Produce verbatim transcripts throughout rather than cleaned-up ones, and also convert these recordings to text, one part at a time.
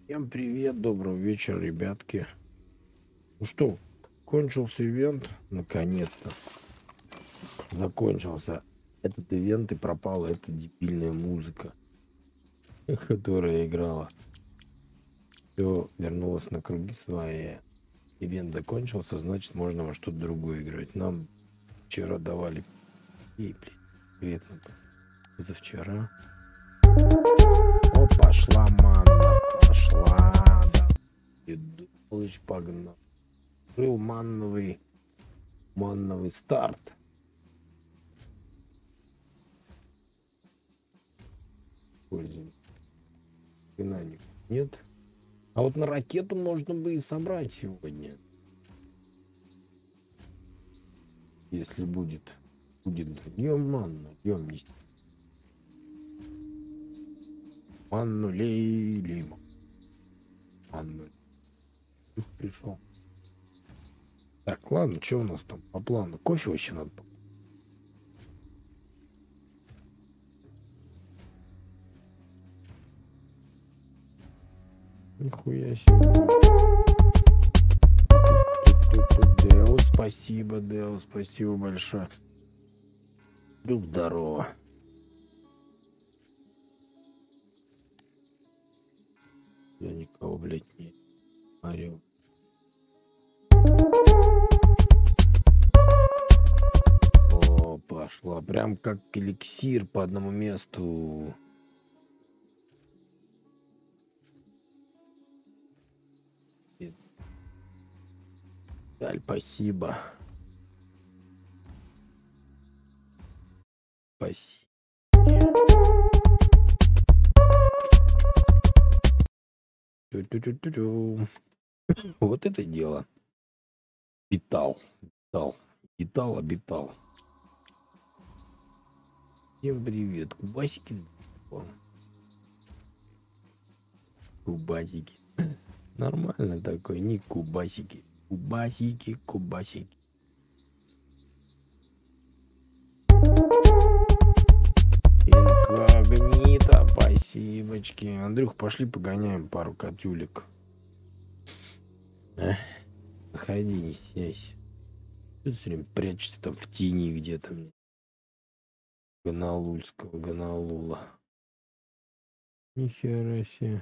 Всем привет, доброго вечера, ребятки. Ну что, кончился ивент, наконец-то. Закончился этот ивент и пропала эта дебильная музыка, которая играла. Все вернулось на круги свои. Ивент закончился, значит, можно во что-то другое играть. Нам вчера давали... И, блин, конкретно позавчера. О, пошла манна, пошла. Да. Дедулыч погнал. Был манновый, манновый старт. Пользуем. Нет. А вот на ракету можно бы и собрать сегодня. Если будет. Будет. Днем манну. Днем нести. Манну лей. Манну. Пришел. Так, ладно, что у нас там по плану? Кофе вообще надо. Нихуя себе. Део, спасибо, Део, спасибо большое. Друг, здорово. Я никого, блядь, не орел. О, пошла. Прям как эликсир по одному месту. Даль, спасибо. Спасибо. Вот это дело. Питал. Питал. Питал, обитал. Всем привет. Кубасики. Кубасики. Нормально такой. Не кубасики. Кубасики, кубасики. Инкогнито, спасибочки. Андрюх, пошли погоняем пару котюлек. Эх, заходи, не стесняйся. Ты все время прячешься там в тени где-то. Ганалульского, Ганалула. Нихера себе.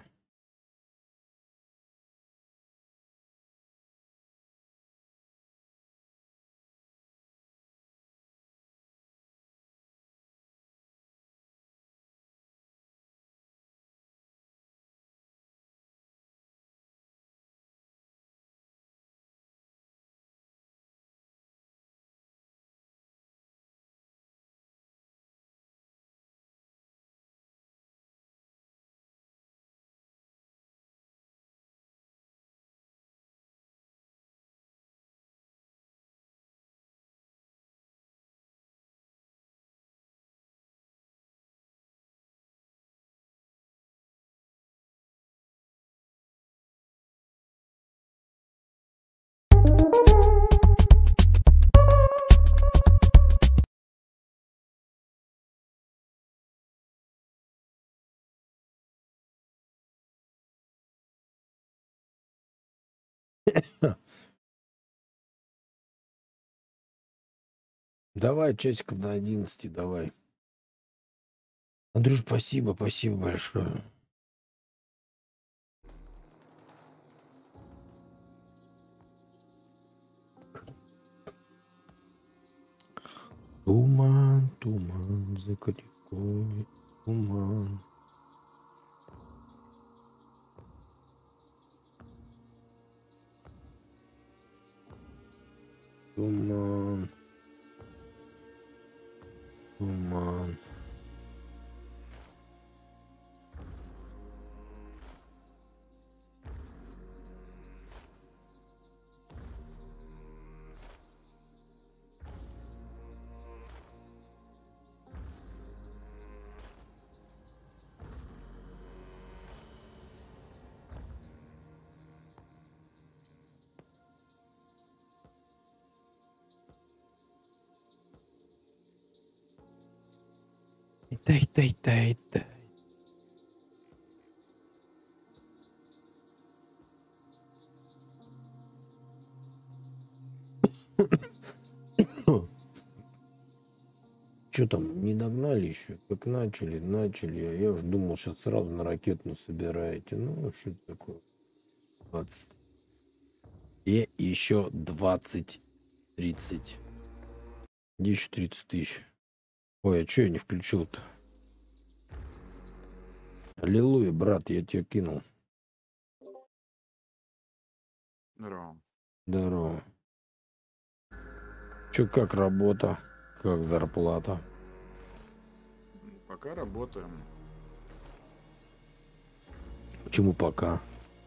Давай, часиков до одиннадцати, давай. Андрюш, спасибо, спасибо большое. Туман, туман, за рекой, туман. Туман. Туман. Тай, тай, тай, тай. Что там, не догнали еще? Как начали, начали. А я уж думал, сейчас сразу на ракету собираете. Ну, что это такое? двадцать. И еще двадцать, тридцать. Где еще тридцать тысяч? Ой, а что я не включил-то? Аллилуйя, брат, я тебя кинул. Здорово. Здорово. Че, как работа? Как зарплата? Пока работаем. Почему пока?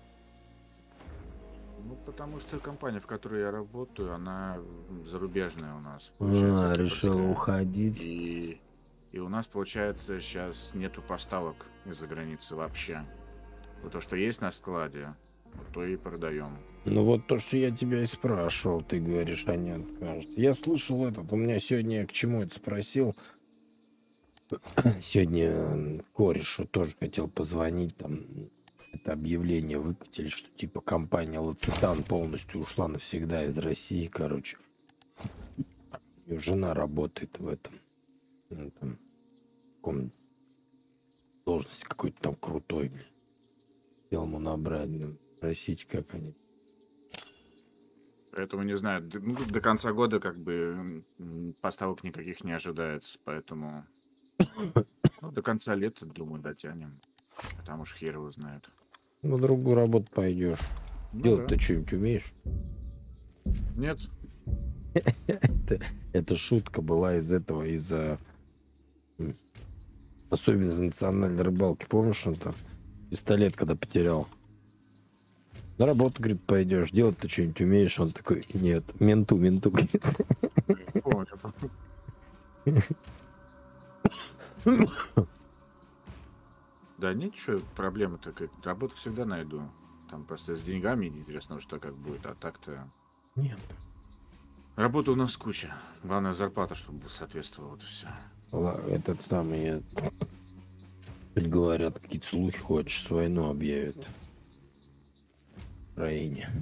Ну, потому что компания, в которой я работаю, она зарубежная у нас, А, получается, решил кипрская. уходить. И, и у нас, получается, сейчас нету поставок из-за границы вообще. Вот то, что есть на складе, вот то и продаем. Ну вот то, что я тебя и спрашивал, ты говоришь, они откажут. Я слышал этот, у меня сегодня, я к чему это спросил, сегодня м, корешу тоже хотел позвонить, там это объявление выкатили, что типа компания Лацетан полностью ушла навсегда из России, короче. Ее жена работает в этом, ну, там, в каком должности какой-то там крутой, блин. Хотел ему набрать, блин, спросить, как они. Поэтому не знаю, д- ну, до конца года как бы м, поставок никаких не ожидается, поэтому ну, до конца лета, думаю, дотянем. Потому что хер его знает. На другую работу пойдешь. Ну Делать да. ты что-нибудь умеешь? Нет, Это, это шутка была из этого, из-за м, особенности национальной рыбалки. Помнишь, он там пистолет, когда потерял? На работу, говорит, пойдешь. Делать ты что-нибудь умеешь? Он такой, нет, менту, менту. Говорит. помню. Да нет, что проблема-то, как работу всегда найду. Там просто с деньгами интересно, что как будет, а так-то... Нет. Работы у нас куча. Главное, зарплата, чтобы соответствовала, вот и все. Ла- Этот самый, э, хоть говорят, какие-то слухи ходят, что войну объявят в Украине.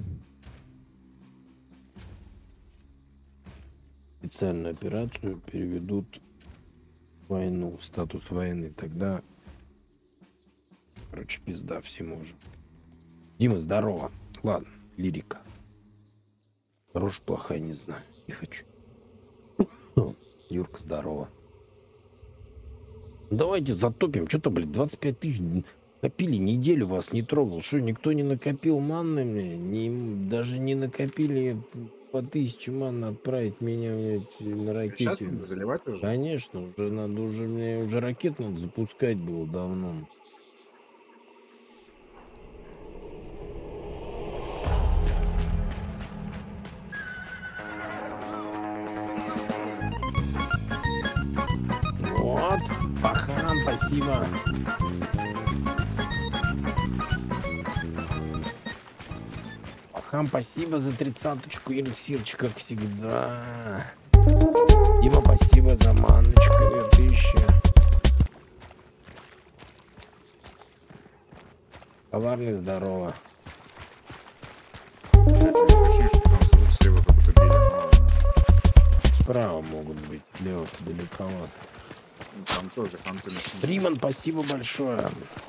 Специальную операцию переведут в войну, в статус войны. Тогда, короче, пизда всему же. Дима, здорово. Ладно, лирика. Хорошая, плохая, не знаю. Не хочу. Юрка, здорово. Давайте затопим. Что-то, блин, двадцать пять тысяч копили, неделю вас не трогал. Что, никто не накопил манны мне? Не, даже не накопили по тысяче манны отправить меня, блядь, на Сейчас ракете. надо заливать уже? Конечно, уже надо, уже мне уже ракет надо запускать было давно. Вот, пахан, спасибо. Пахан, спасибо за тридцаточку, эликсирчик, как всегда. Дима, спасибо за манночку, две тысячи. Коварный, здорово. Блядь, у меня ощущение, что там звук слева как будто били. Ну ладно. Справа могут быть, лево далековато. Ну, там тоже фанты на Риман, спасибо большое.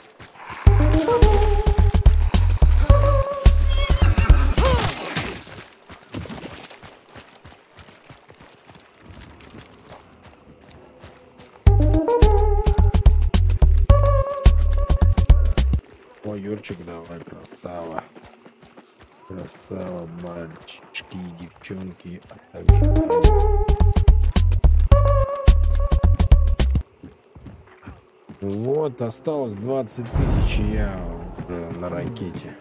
Ой, Юрчик, давай, красава. Красава, мальчики и девчонки, а также... Вот, осталось двадцать тысяч, и я уже на ракете.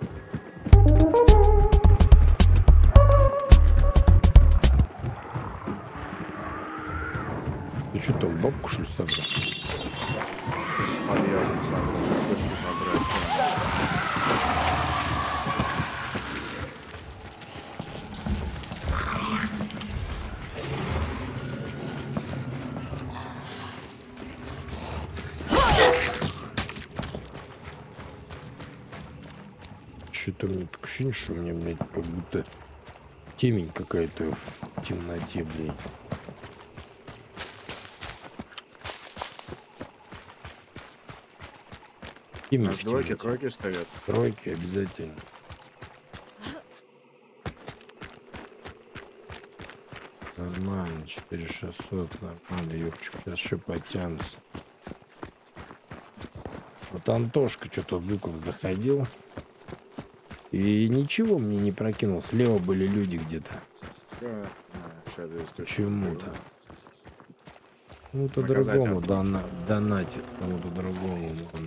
Ты что там, бабку что ли собрал? подъехал, сам, чтобы точку забрать. Что-то у меня такое ощущение, что у меня, блядь, как будто Темень какая-то в темноте, блин. У Темень нас в двойки, темноте. тройки стоят. Тройки обязательно. Нормально, четыре шестьсот, нормально, Юрчик, сейчас еще подтянутся. Вот Антошка что-то в Буков заходил. И ничего мне не прокинул. Слева были люди где-то. Да, да, сейчас здесь точно Почему-то. заберу. Кому-то Наказать другому Антошку. дона донатит, кому-то другому. он-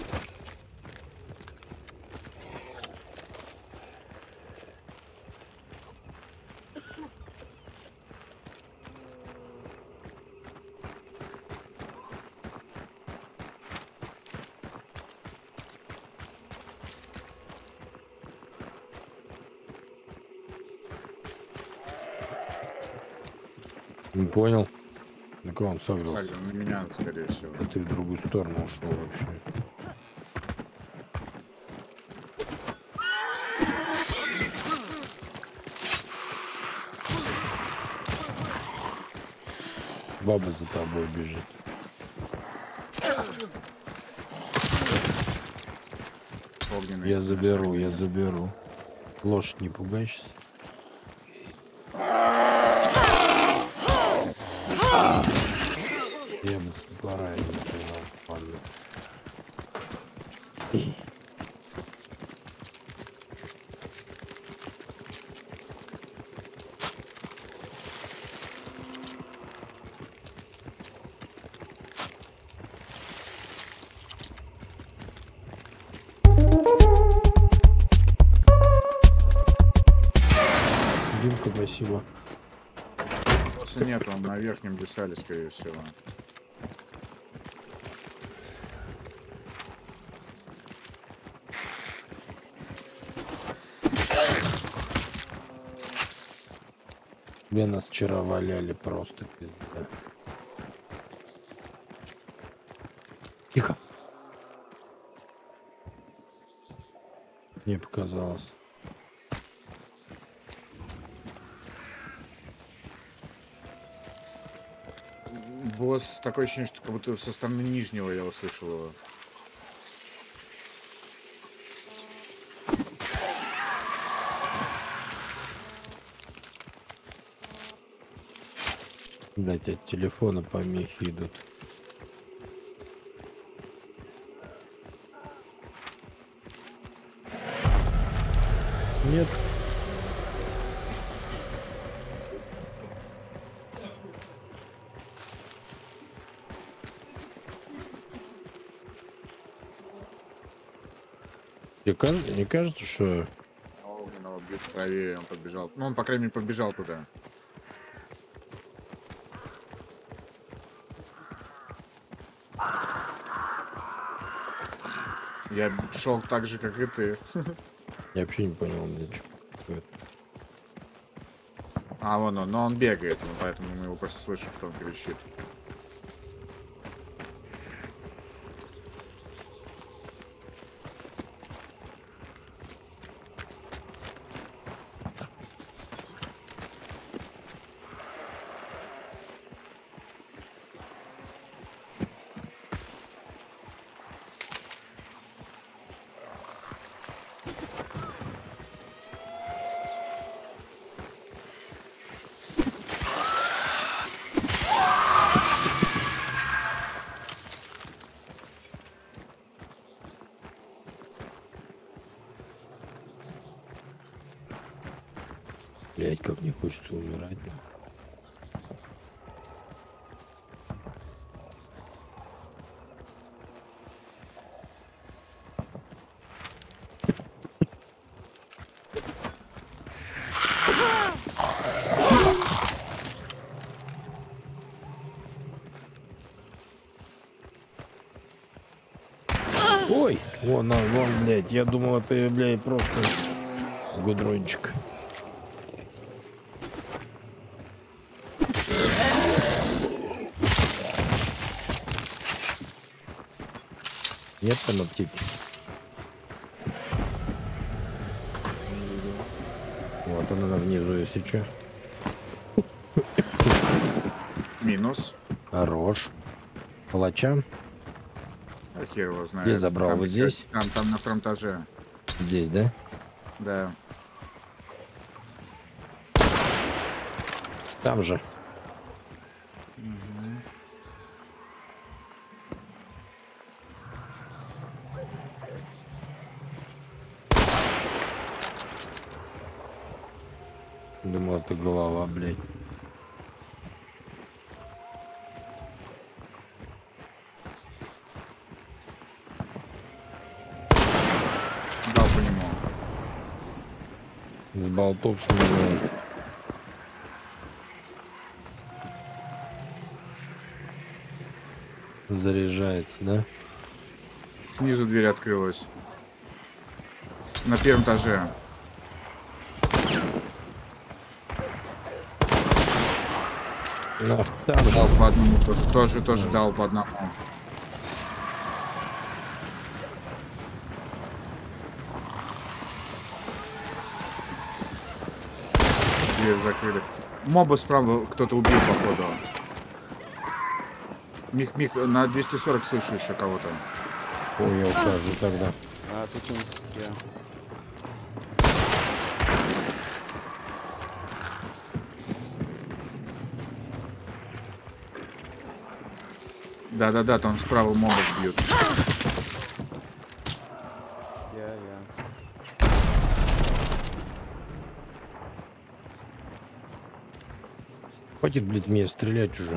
Не понял. На кого он согрелся? Сагрин, на меня, скорее всего. А ты в другую сторону ушел вообще. Баба за тобой бежит. Огненный Я заберу, настроение. я заберу. Лошадь не пугайся. Я бы с топора не понял. Ладно. Димка, спасибо. Просто нет, он на верхнем десале, скорее всего. Где нас вчера валяли просто пизда. Тихо. Мне показалось. Босс, такое ощущение, что как будто со стороны нижнего я услышал его. Блять, от телефона помехи идут. Нет. Тебе кажется, не кажется, что Огненного бьют правее, он побежал. Ну, он, по крайней мере, побежал туда. Я шел так же, как и ты. я вообще не понял, мне что. А, вон он, но он бегает, ну, поэтому мы его просто слышим, что он кричит. Блять, как не хочется умирать. Ой, вон он, вон, блядь, я думал, это, блядь, просто гудрончик. Нет там аптеки? Вот она внизу, если что. Минус. Хорош. Палача. А хер его Где знает. забрал? Там Вот еще- здесь? Там, там на втором этаже. Здесь, да? Да. Там же. Мгм. Думал, это голова, блядь. Дал по нему. С болтов шмыгает. Заряжается, да? Снизу дверь открылась. На первом этаже. На, там же. Дал по одному. Тоже, тоже, тоже дал по одному. Дверь закрыли. Моба справа кто-то убил, походу. Мих, Мих, на двести сорок слышу еще кого-то. Ой, я ухожу тогда. А тут он я. Да-да-да, там справа мобов бьют. Я, я. Хватит, блядь, мне стрелять уже.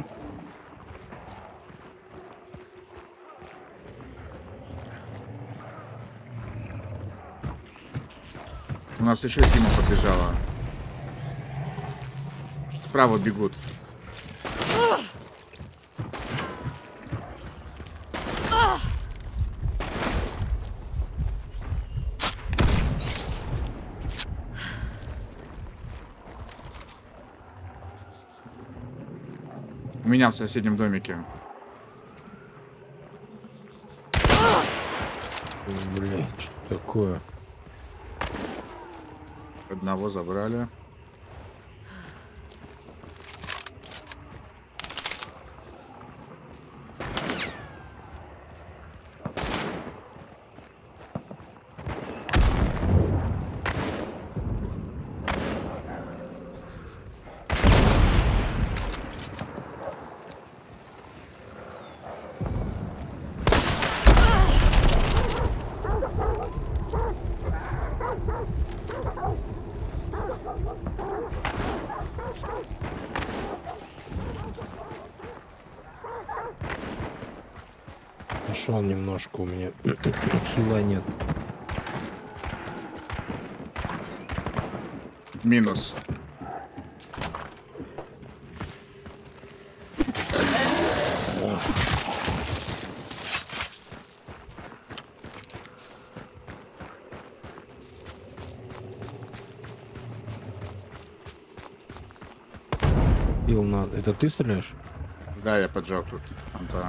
У нас еще Тима подбежала. Справа бегут. У меня в соседнем домике. Блядь, что такое? Одного забрали. Пошел немножко, у меня хила нет. Минус. Бил надо. Это ты стреляешь? Да, я поджег тут. Да.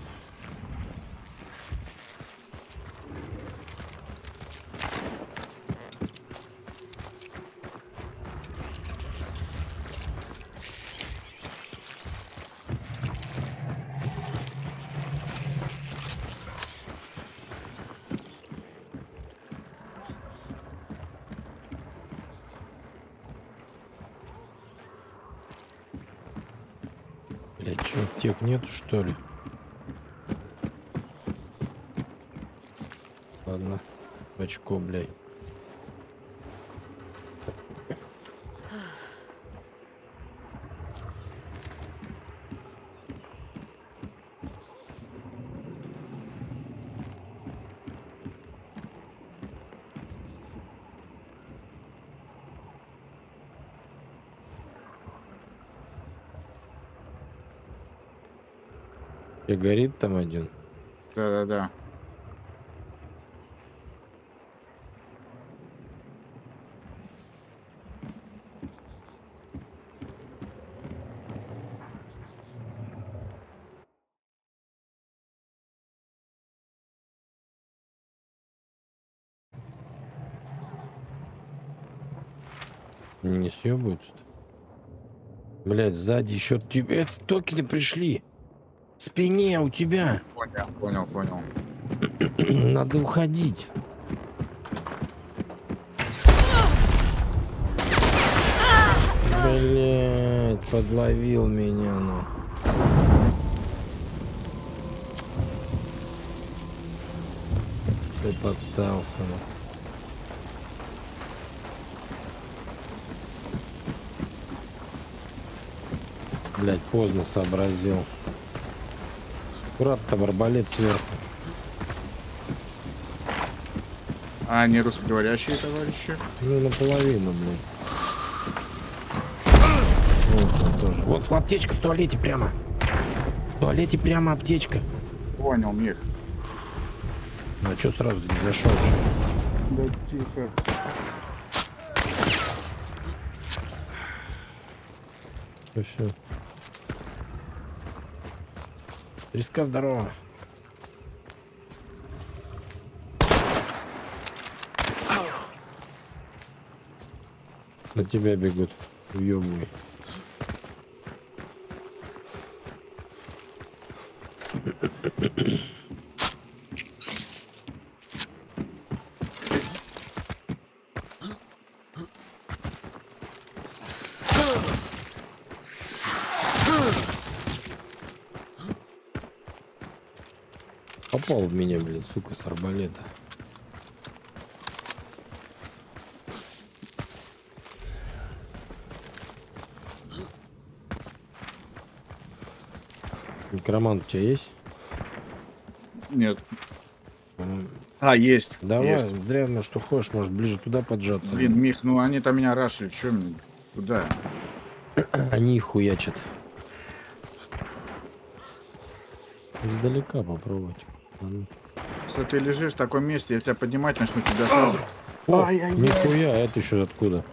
Блядь, чё, аптек нету, что ли? Ладно, очко, блядь. И горит там один. Да-да-да. Не съебаются. Блять, сзади еще тебе это токены пришли. В спине у тебя. Понял, понял, понял. Надо уходить. Блять, подловил меня, ну. Ты подстался, ну. Блять, поздно сообразил. Аккуратно, там арбалет сверху. А они русскоговорящие товарищи? Ну, наполовину, блядь. Вот, он тоже. Вот аптечка в туалете прямо. В туалете прямо аптечка. Понял, Мих. Ну, а чё сразу не зашел? Да тихо. Все. Треска, здорово. На тебя бегут. Въебывай. Попал в меня, блин, сука, с арбалета. Некромант у тебя есть? Нет. М, А, есть. Давай, Есть. зря, ну что хочешь, может ближе туда поджаться. Блин, Мих, ну они там меня рашили. Че мне? Куда? Они их хуячат. Издалека попробовать. Ладно. Если ты лежишь в таком месте, я тебя поднимать начну, тебя сразу... О, Ай-яй-яй. нихуя, это еще откуда?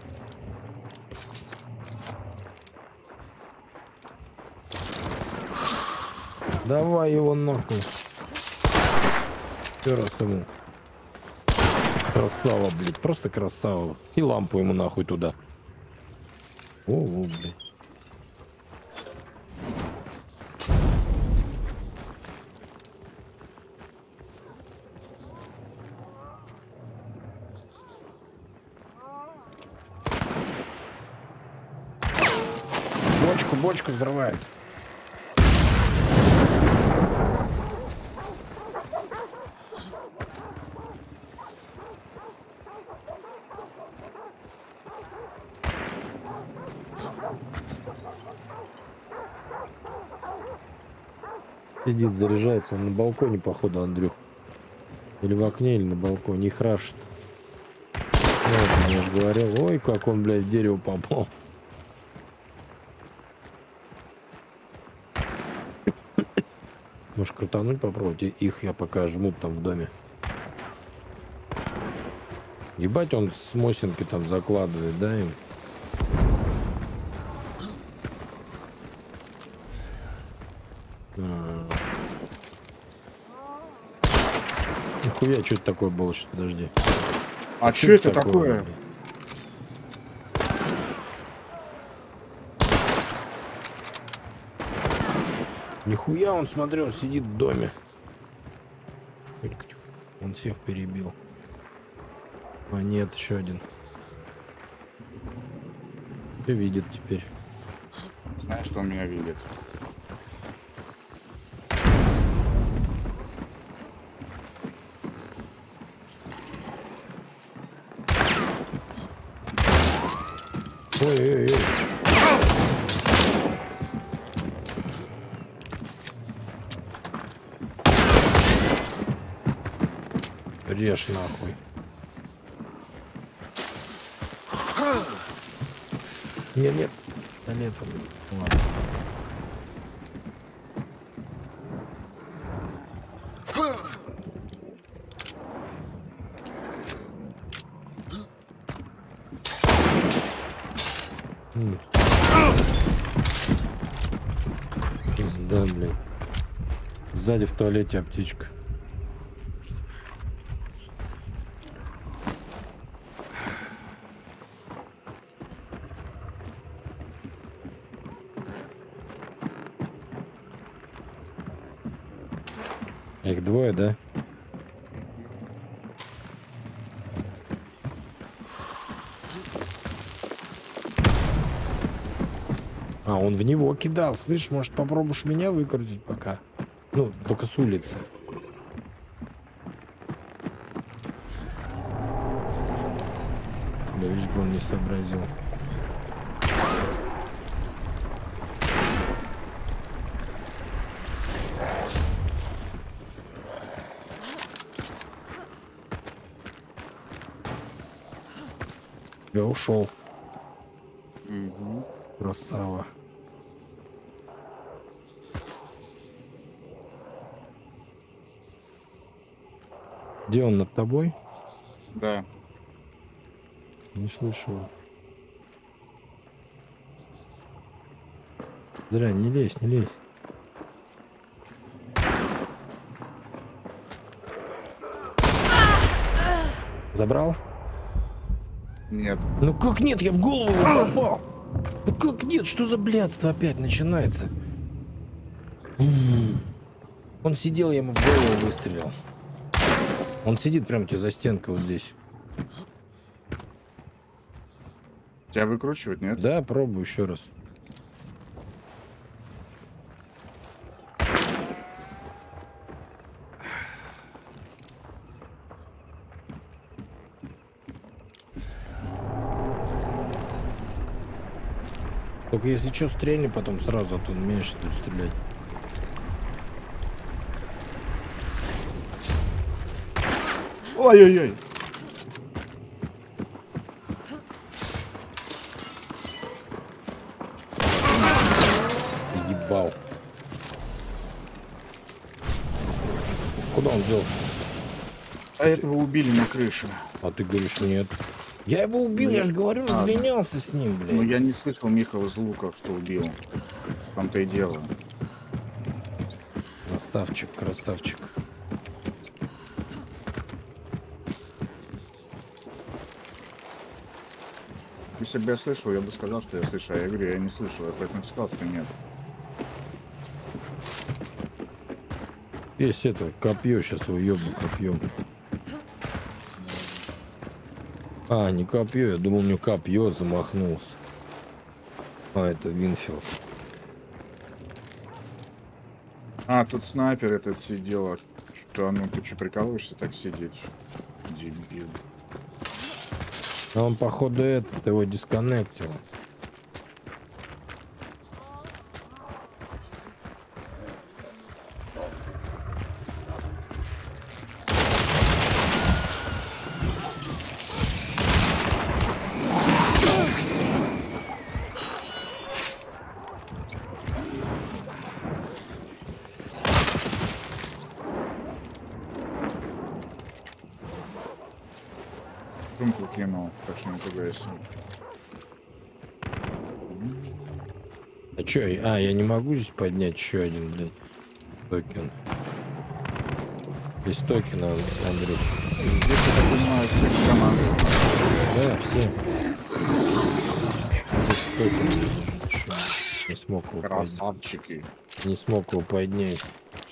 Давай его нахуй. Еще раз ему. Красава, блядь, просто красава. И лампу ему нахуй туда. О, о, блядь. Бочку, бочку взрывает. Сидит, заряжается. Он на балконе, походу, Андрюх. Или в окне, или на балконе. Их рашит. Вот, я же говорил. Ой, как он, блядь, в дерево попал. Может, крутануть попробовать? Их я пока жмут там в доме. Ебать, он с Мосинки там закладывает, да, им? А. Нихуя, что это такое было? Что, подожди. А что это такое? блядь? Нихуя он, смотрел, он сидит в доме. Он всех перебил. А нет, еще один. Ты видит теперь. Знаешь, что он меня видит. Ой-ой-ой. Режь нахуй. Нет, нет. Да нет, ладно. М. Пизда, блядь. Сзади в туалете аптечка. Их двое, да? А, он в него кидал. Слышь, может, попробуешь меня выкрутить пока? Ну, только с улицы. Да лишь бы он не сообразил. Я ушел. Угу. Красава. Где он, над тобой? Да. Не слышал. Зря, не лезь, не лезь. Забрал? Нет. Ну как нет, я в голову его попал. Ну как нет, что за блядство опять начинается? М. Он сидел, я ему в голову выстрелил. Он сидит прямо у тебя за стенкой вот здесь. Тебя выкручивать, нет? Да, пробую еще раз. Только если что, стрельни потом сразу, а то умеешь тут стрелять. Ой-ой-ой. Ебал. Куда он дел? А этого убили на крыше. А ты говоришь, нет. Я его убил, Ну, я же говорю, ладно. разменялся с ним, блядь. Но я не слышал Михаила из лука, что убил. В том-то и дело. Красавчик, красавчик. Если бы я слышал, я бы сказал, что я слышал. А я говорю, я не слышал, я поэтому сказал, что нет. Есть это, копье, сейчас его ёбну копьем. А, не копье, я думал, у него копье замахнулся. А, это Винфилд. А, тут снайпер этот сидел. Что, ну ты что, прикалываешься так сидеть? Дебил. А он, походу, этот его дисконнектил. Сумку кинул, так что не пугайся. А чё? А, я не могу здесь поднять еще один, блядь, токен. Здесь токен, Ан- Андрюх. Здесь, я так понимаю, все команды. Да, все. Здесь токен лежит, чё? Не смог его поднять. Красавчики. Не смог его поднять.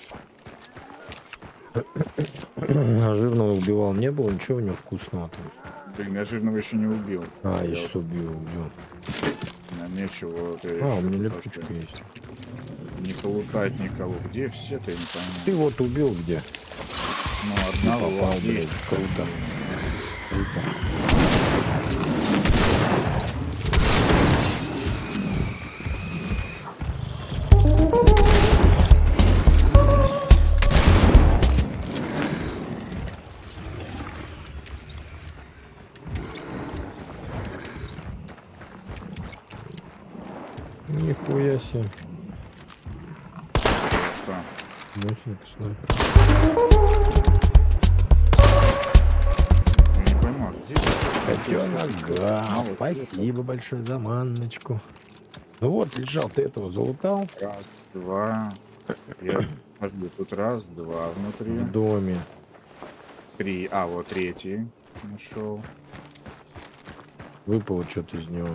А жирного убивал не было, ничего у него вкусного там. Блин, я жирного еще не убил. А, я Я сейчас убил, убил. На нечего. Вот, я А, у решил меня тут липучка вообще есть. не полутать никого. Где все-то, я не пойму. Ты вот убил где? Ну, Не одного попал, убил. блядь, круто. Круто. Нихуя себе. Что? Мощник снайпер. Я не пойму, а где? Котенок, да. А, вот Спасибо большое за манночку. Ну вот, лежал, ты этого залутал Раз, два. Я подожди, тут раз, два внутри. в доме. Три. А, вот третий нашел. Выпало что-то из него.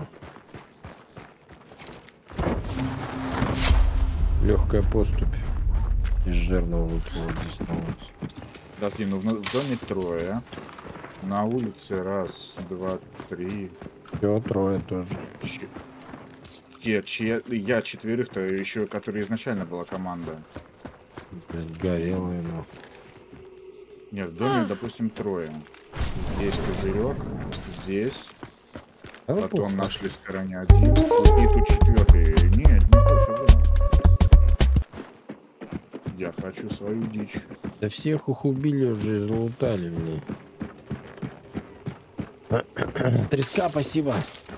Легкая поступь. Из жирного выпила здесь на улице. Подожди, ну в, в доме трое. На улице раз, два, три. Все, трое тоже. Че- те, че- я четверых-то еще, которые изначально была команда. Блядь, горелые, ну. Не, в доме, допустим, трое. Здесь козырек, здесь. А ну, Потом похуй. нашли в стороне один. И тут четвертый. Нет, не пофигу. Я хочу свою дичь. Да всех их убили уже, залутали мне. Треска, спасибо.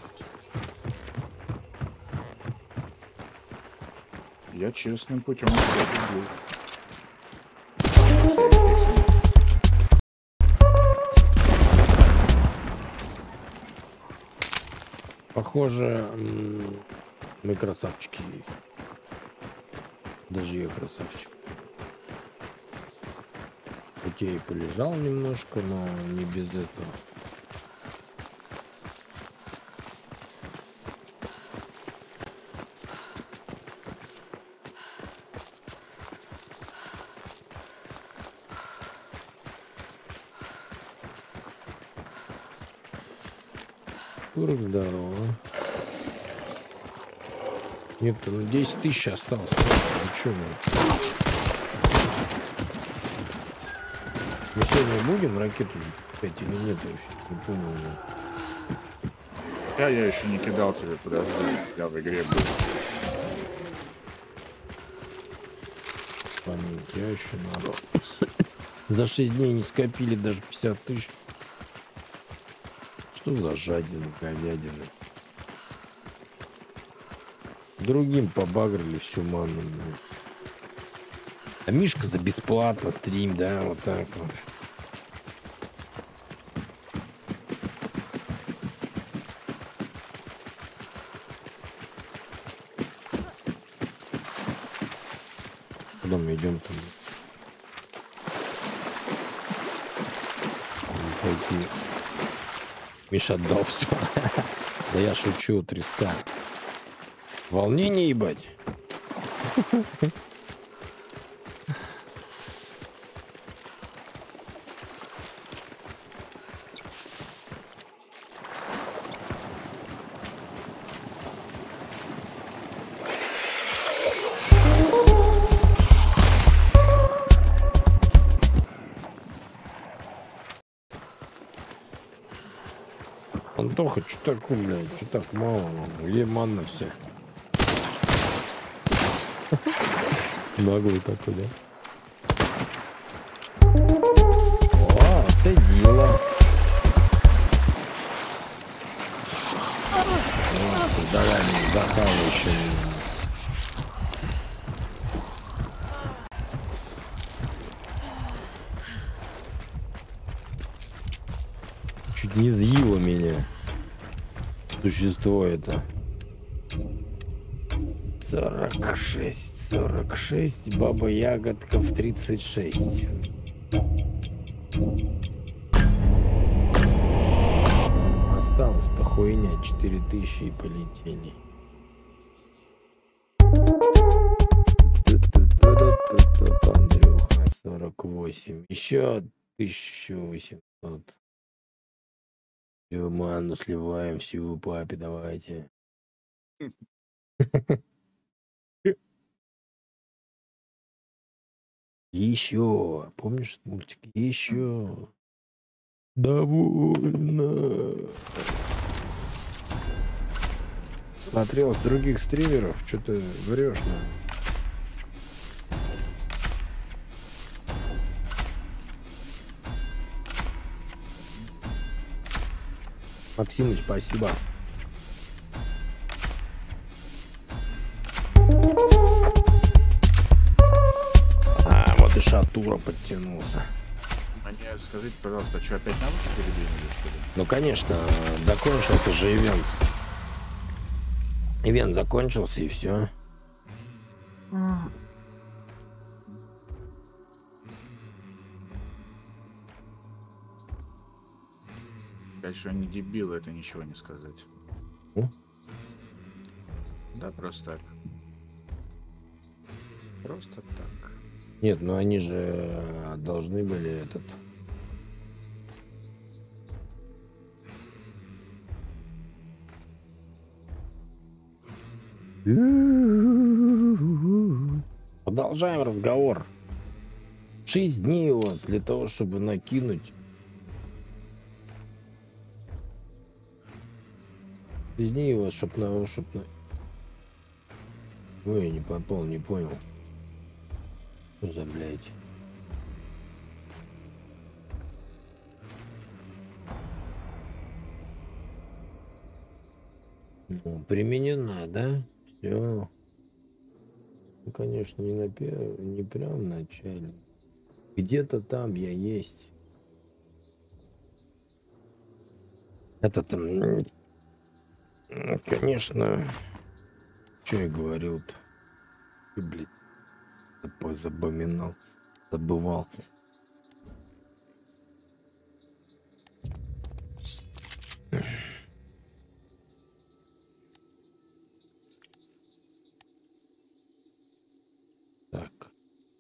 Я честным путем всех убил. Всё, я фиг с ним. Похоже, м, мы красавчики. Даже я красавчик. Хоть я и полежал немножко, но не без этого. Турок, здорово. Нет, ну десять тысяч осталось. Ну чё мы? Мы сегодня будем ракету пять или нет, я вообще не помню уже. Я, я еще не кидал тебе, подожди. Я в игре был. Память, я еще надо. За шесть дней не скопили даже пятьдесят тысяч. Что за жадина, говядина? Другим побагрили всю ману. А Мишка за бесплатно стрим, да, вот так вот. Куда мы идем там? Пойти. Миша отдал все. Да я шучу, треска. Волнение, ебать. Антоха, что такое, блядь? Что так мало? Где манна вся? Наглый такой, да? О, це діло. О, давай, захавай еще. Чуть не съело меня. Существо это. сорок шесть, сорок шесть, баба ягодка в тридцать шесть. Осталось-то хуйня, четыре тысячи и полетели. Андрюха, сорок восемь. Еще тысяча восемьсот. Всю ману сливаем, всю папе давайте. Еще, помнишь мультик? Еще. Довольно. Смотрел с других стримеров, что ты врешь нам. Максимыч, спасибо. А, вот и Шатура подтянулся. Мне скажите, пожалуйста, что опять навыки передвинули, что ли? Ну, конечно, закончился же ивент. Ивент закончился, и все. Сказать, что они дебилы, это ничего не сказать. М? Да, просто так. Просто так. Нет, ну они же э, должны были этот... Продолжаем разговор. Шесть дней у вас для того, чтобы накинуть. Шесть дней у вас, чтоб на... Чтоб на... Ой, я не попал, не понял. Что за, блядь? Ну, применена, да? Все. Ну, конечно, не на первом, не прям в начале. Где-то там я есть. Это там, конечно, что я говорил-то? Ты, блядь, позабоминал, забывал. Так.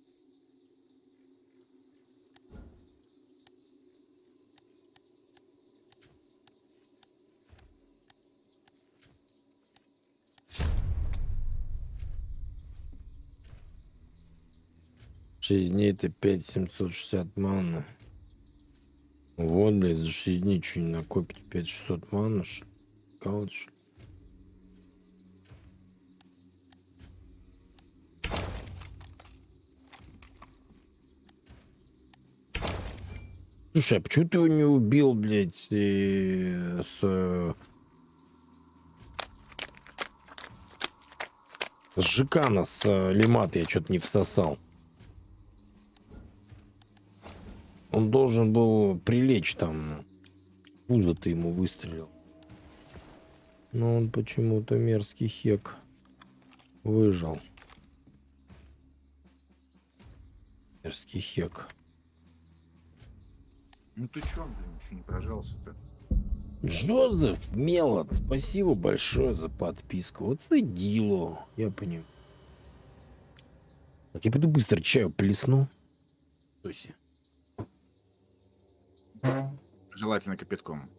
Шесть дней это пять семьсот шестьдесят мана. Вот, блядь, за шесть дней что не накопить? пять шестьсот мана, что ли? Каут, что ли? Слушай, а почему ты его не убил, блядь, э, с... э, с Жикана, с э, Лимата я что-то не всосал. Он должен был прилечь там. Пузо ты ему выстрелил. Но он почему-то мерзкий хек выжил. Мерзкий хек. Ну ты чё, блин, еще не прожался-то? Джозеф Мелот, спасибо большое за подписку. Вот стыдило, я понимаю. Так, я пойду быстро чаю плесну. Тоси. Желательно кипятком.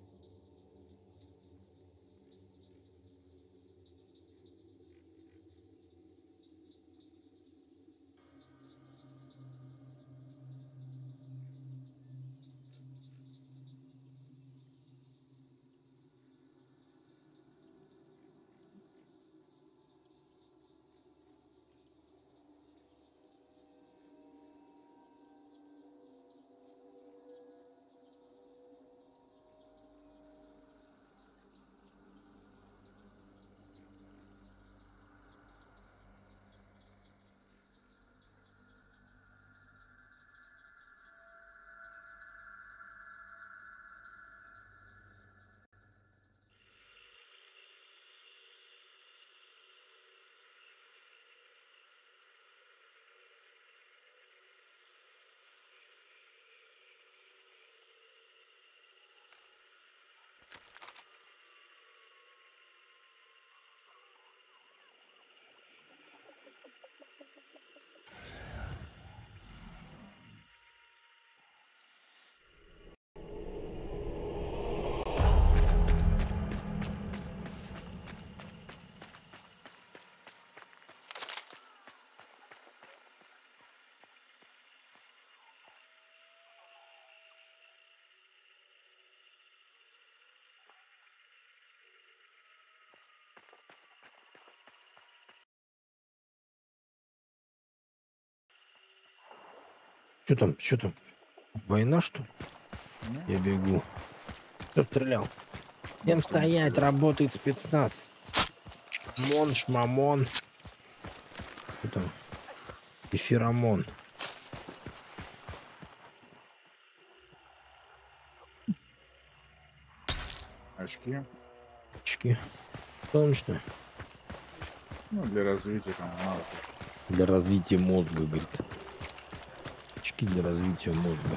Что там? Что там? Война, что ли? Ну, Я бегу. Кто стрелял? Всем никто не стоять, стрелял. работает спецназ. Монш, мамон. Что там? Эфиромон. Очки. Очки. Солнечно. Ну, для развития там мало. Для развития мозга, говорит. Очки для развития мозга.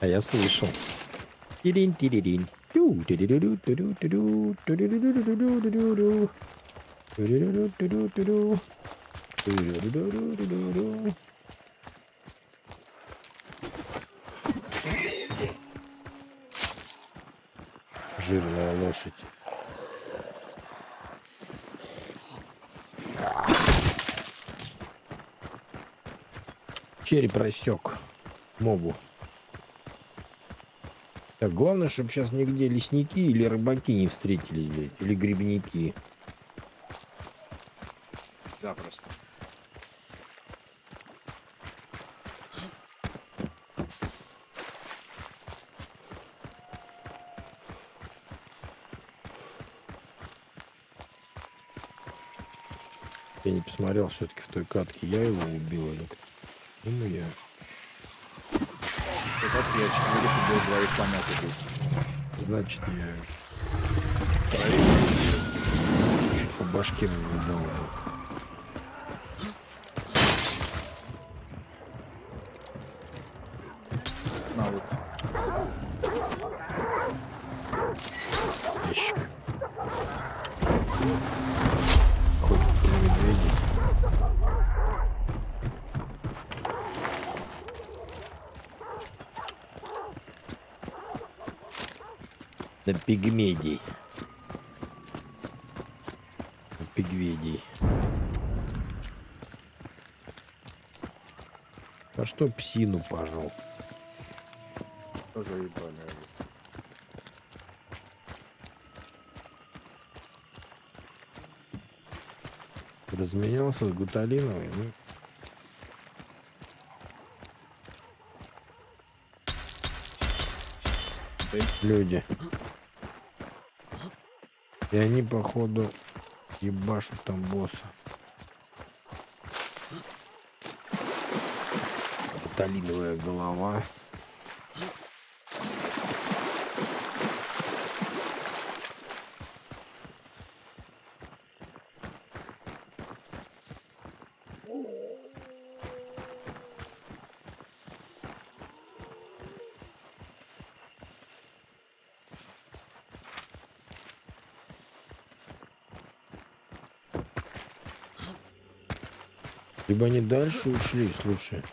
А я слышал. Тирин, тиририн. Ту, тиририру, тиру, тиру, тиририру, тиририру, тиру, тиру, тиририру, тиририру. Жирная лошадь. Череп рассек мобу. Так, главное, чтобы сейчас нигде лесники или рыбаки не встретились, блядь, или грибники. Запросто. Я не посмотрел все-таки в той катке, я его убил или кто? Ну, я. Вот я четверых убил, двоих помог убить. Значит, я чуть по башке мне не дал. На вот. Ящик. Ходит на медведей. На пигмедий. На пигведей. А что псину пожал? Что заебали? Разменялся с гуталиновой. Ну. Люди. И они, походу, ебашут там босса. Гуталиновая голова. Либо они дальше ушли, слушай.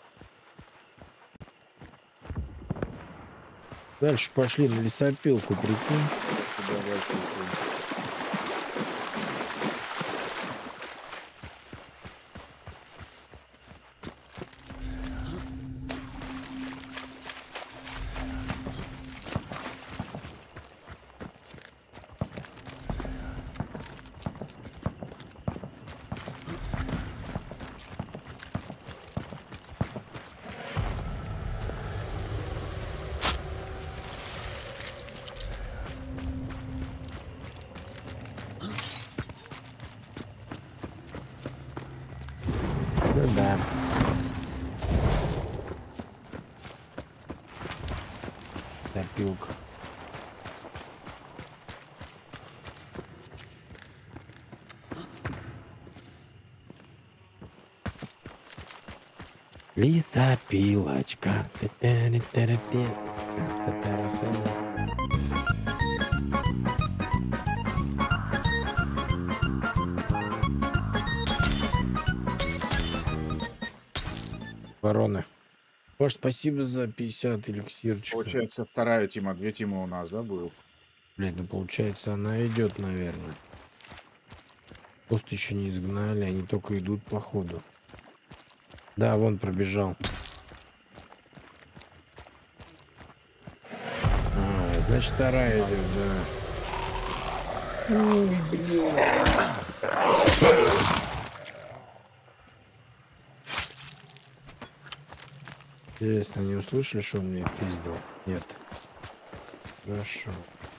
Дальше пошли на лесопилку, прикинь. Сюда дальше ушли. Ну да. Топилка. Лесопилочка. Вороны. Может, спасибо за пятьдесят эликсирчиков. Получается, вторая тима, две тимы у нас, да, будет? Блин, ну получается, она идет, наверное. Пост еще не изгнали, они только идут по ходу. Да, вон пробежал. А, значит, вторая идет, да. Ой, блин. Интересно, они услышали, что он мне пиздил? Нет. Хорошо.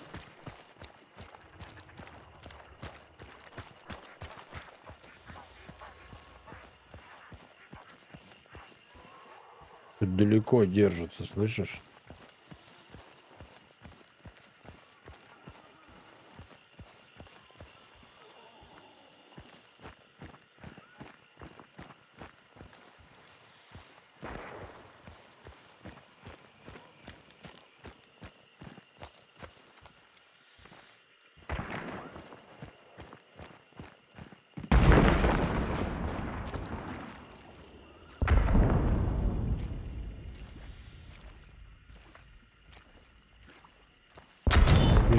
Тут далеко держатся, слышишь?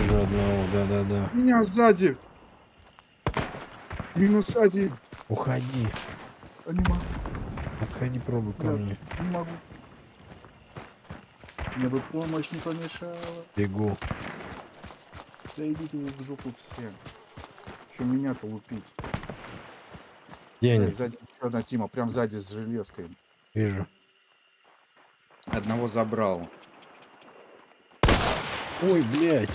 вижу одного, да-да-да. Меня сзади! Минус один. Уходи. А не могу, Отходи, пробуй ко ребят, мне. не могу. Мне бы помощь не помешала. Бегу. Да идите вы в жопу все. Что меня-то лупить? День. Блядь, сзади еще одна Тима, прям сзади с железкой. Вижу. Одного забрал. Ой, блядь.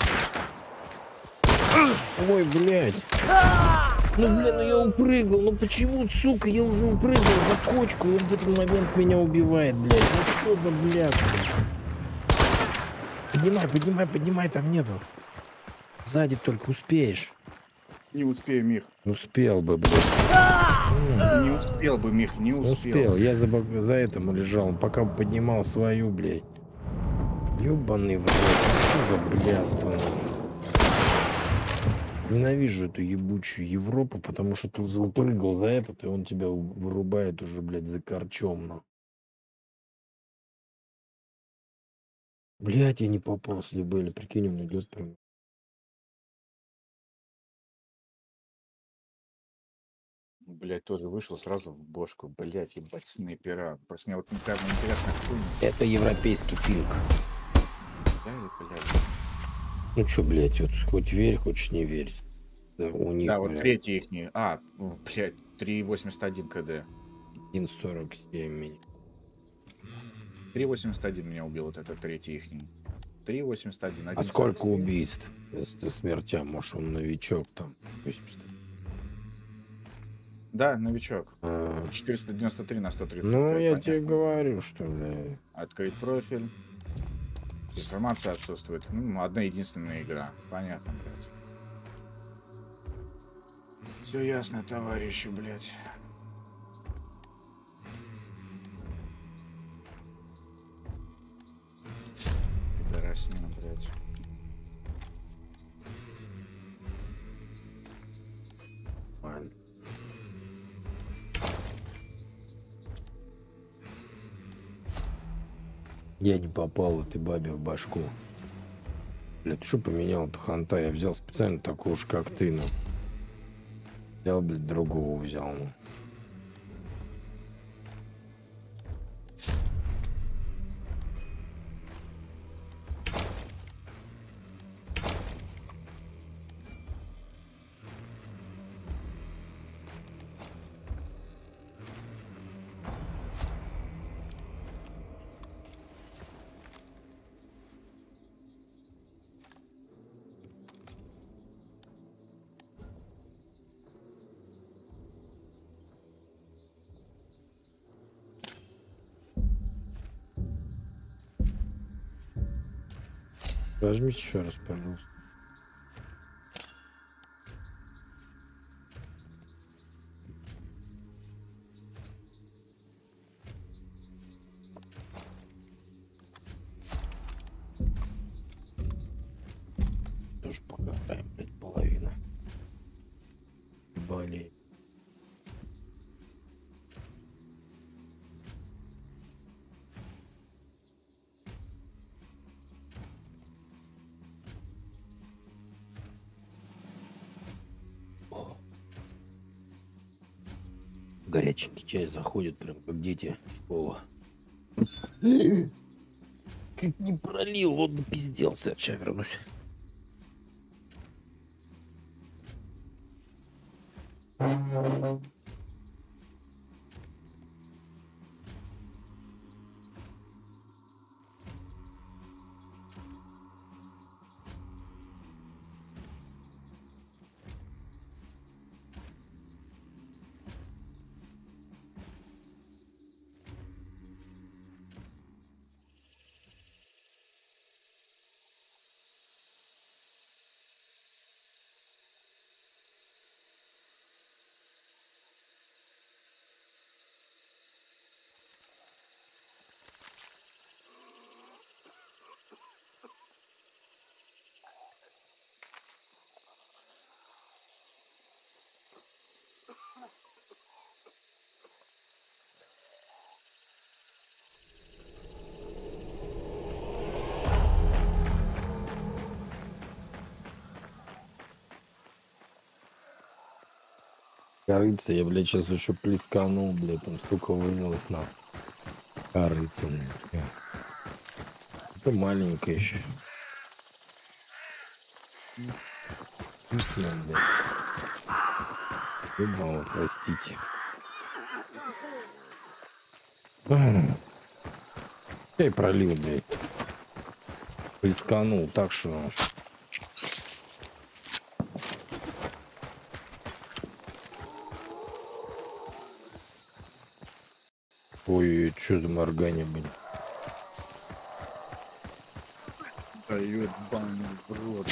Ой, блядь. Ну, блин, ну я упрыгал. Ну почему, сука, я уже упрыгал за кочку, и он в этот момент меня убивает, блядь. Ну что за блядство? Поднимай, поднимай, поднимай, там нету. Сзади только успеешь. Не успею, Мих. Успел бы, блядь. Не успел бы, Мих, не успел. Успел. Я за, бок- за этим лежал. Он пока поднимал свою, блядь. Ёбаный в рот. Что за блядство? Ненавижу эту ебучую Европу, потому что ты уже упрыгал за этот, и он тебя у- вырубает уже, блядь, за корчом. Ну. Блядь, я не попал с Либели. Прикинь, он идет прям. Блять, тоже вышел сразу в бошку. Блять, ебать, снайпера. Просто мне вот прям интересно, какой... Это европейский пинг. Да, или, блядь? Ну чё, блядь, вот хоть верь, хочешь не верь. Да, у них, Да, вот блядь, третий ихний. А, ну, блядь, три восемьдесят один КД. один сорок семь меня. три восемьдесят один меня убил вот этот третий ихний. три восемьдесят один, А один сорок сколько семь. убийств? Если смертя, может, он новичок там. восемьдесят. Да, новичок. А, четыреста девяносто три на сто тридцать ну, пять, я понятно. тебе говорю, что, блядь. Открыть профиль. Информация отсутствует. Ну, одна единственная игра. Понятно, блядь. Все ясно, товарищи, блядь. Пидораснина, блядь. Ладно. Я не попал этой бабе в башку. Блядь, что поменял-то ханта? Я взял специально такого же, как ты, ну. Взял, блядь, другого взял, ну. Нажмите еще раз, пожалуйста. Тоже пока играем, блядь, половина. Болей. О. Горяченький чай заходит, прям как дети в школу. Чуть не пролил, вот пизделся. Сейчас вернусь. Корыца, я, блядь, сейчас еще плесканул, блядь, там столько вылилось на корыце, блядь. Это маленькая еще. Вкусно, блядь. Ебало, простите. Ах. Я и пролил, блядь. Плесканул так, что... Ой, что за моргание, блин? Дает баню в рот.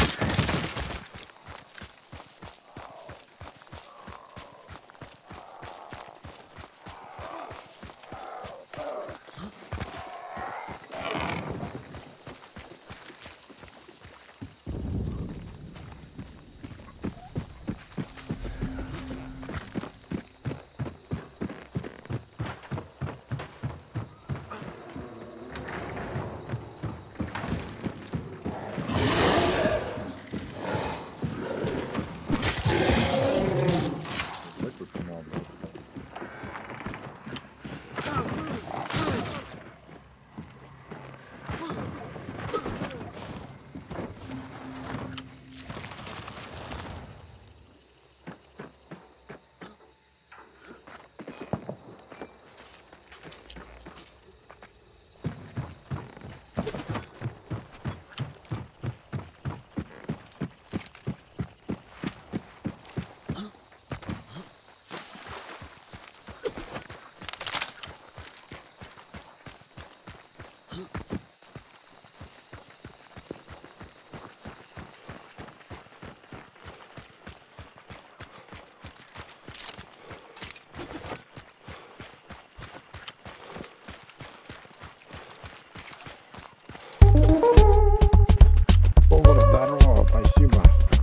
Вот тут много. Повар, здорово, спасибо.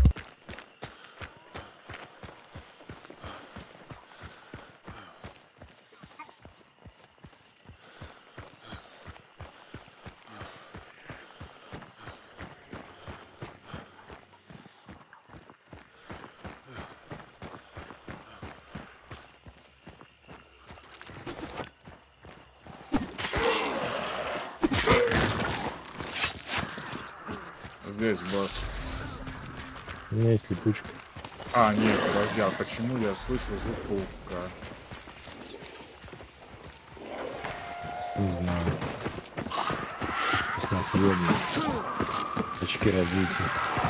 Здесь босс. У меня есть липучка. А, нет, подожди, а почему я слышу звук паука? Не знаю. Сейчас нас ёбнут. Очки развития.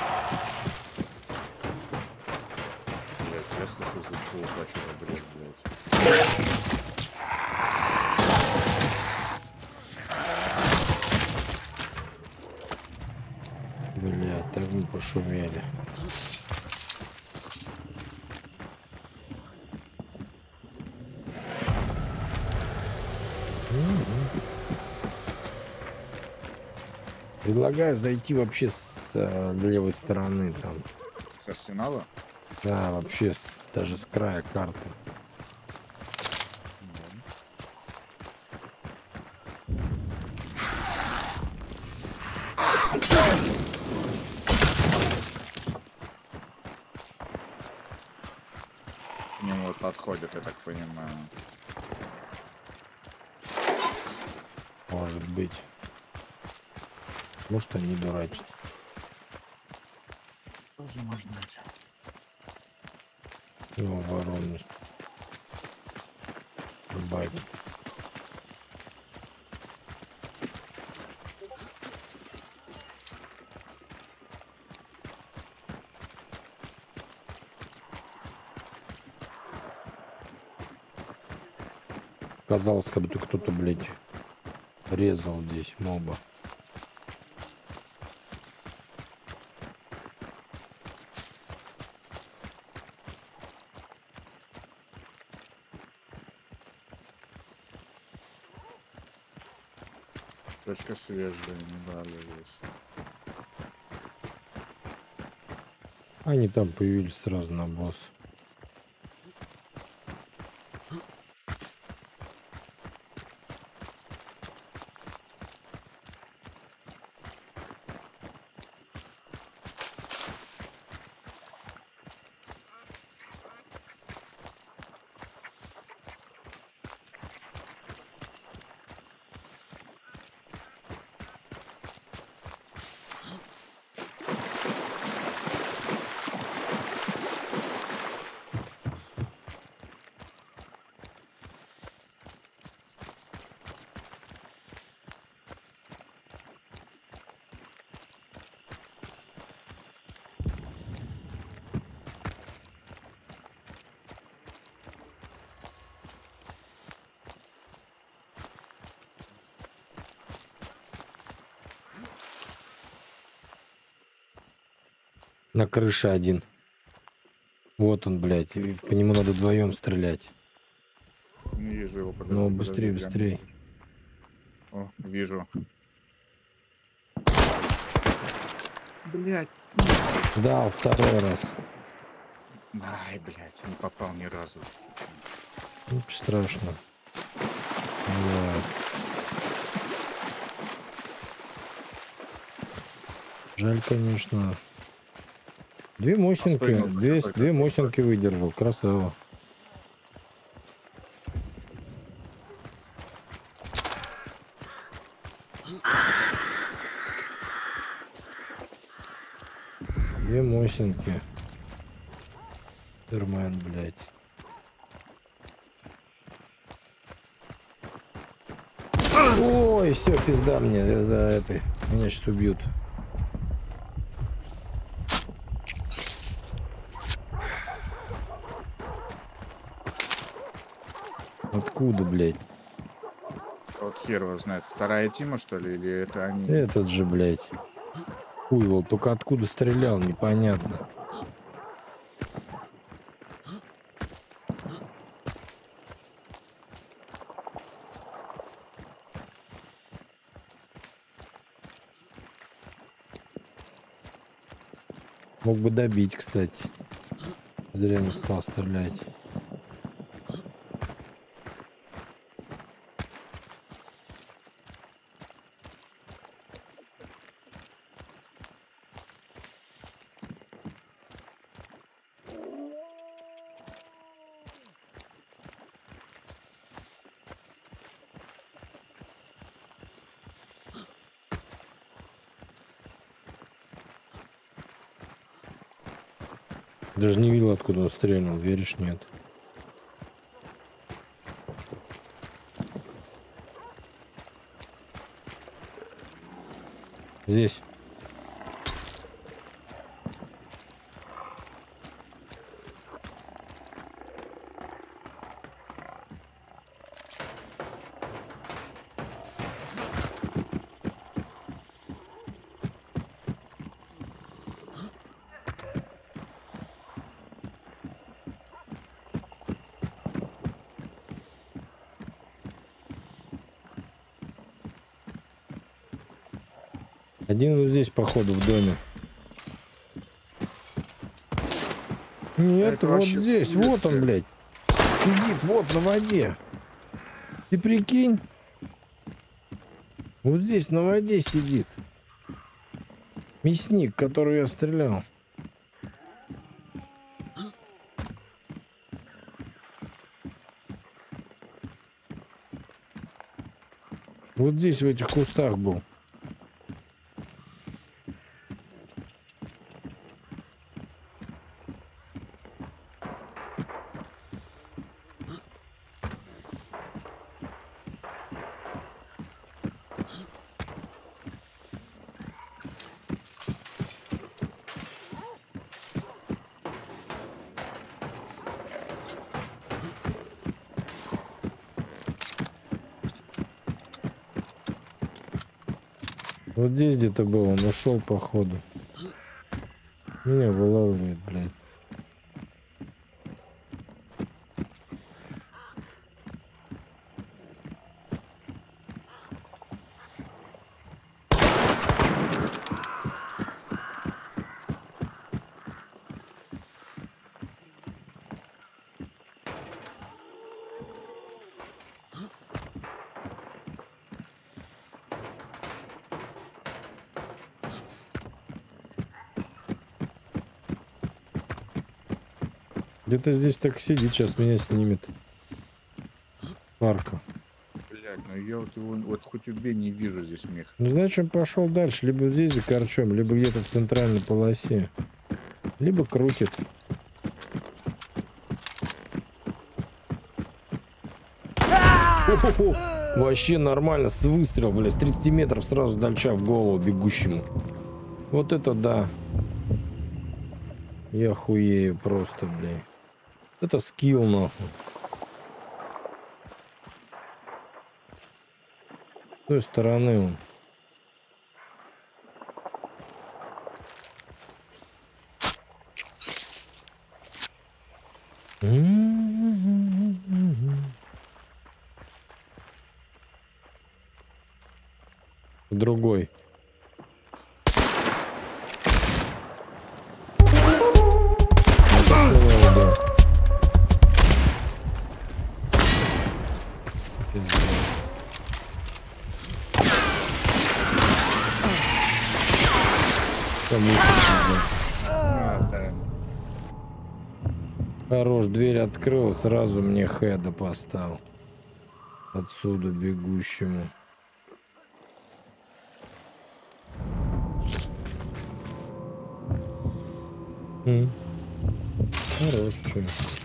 Блять, я слышу звук паука, что за бред, блядь. Бля, так мы пошумели. Предлагаю зайти вообще с э, левой стороны там. С арсенала? Да, вообще с, даже с края карты. К нему вот подходит, я так понимаю. Может быть. Может, они дурачатся. Тоже может быть. Ну, воронность. Байк. Казалось, как будто кто-то, блядь, резал здесь моба. Точка свежая, не нравилась. Они там появились сразу на босс. На крыше один. Вот он, блядь. и По нему надо вдвоем стрелять. Не вижу его, подожди. Ну, подожди, быстрее, прям не быстрее. вижу. О, вижу. Блять. Да, второй раз. Ай, блядь, не попал ни разу, сука. Ничего страшного. Бывает. Жаль, конечно. Две мосинки. спрыгнул Две, только две только. мосинки выдержал. Красава. Две мосинки. Термен, блядь. Ой, все, пизда мне за этой. Меня сейчас убьют. Откуда, блядь? Вот хер его знает. Вторая Тима, что ли, или это они? Этот же, блядь. Хуйвол, только откуда стрелял, непонятно. Мог бы добить, кстати. Зря не стал стрелять. Даже не видел, откуда он стрельнул, веришь, нет? Здесь. Один вот здесь, походу, в доме. Нет, Это вот вообще здесь, с улицы. вот он, блядь. Сидит, вот, на воде. Ты прикинь? Вот здесь, на воде сидит. Мясник, который я стрелял. Вот здесь, в этих кустах был. Вот здесь где-то был, он ушел, походу. Меня вылавливает, блядь. Где-то здесь так сидит, сейчас меня снимет. Парка. Блять, ну я вот его, вот хоть убей, не вижу здесь мех. Ну, значит, он пошел дальше. Либо здесь за корчом, либо где-то в центральной полосе. Либо крутит. Хо-хо-хо. Вообще нормально, с выстрел, бля, с тридцати метров сразу дальча в голову бегущему. Вот это да. Я хуею просто, бля. Это скилл, нахуй. С той стороны он. Другой. А, да. Хорош, дверь открыл, сразу мне хеда поставил. Отсюда бегущему. М. Хорош, чё.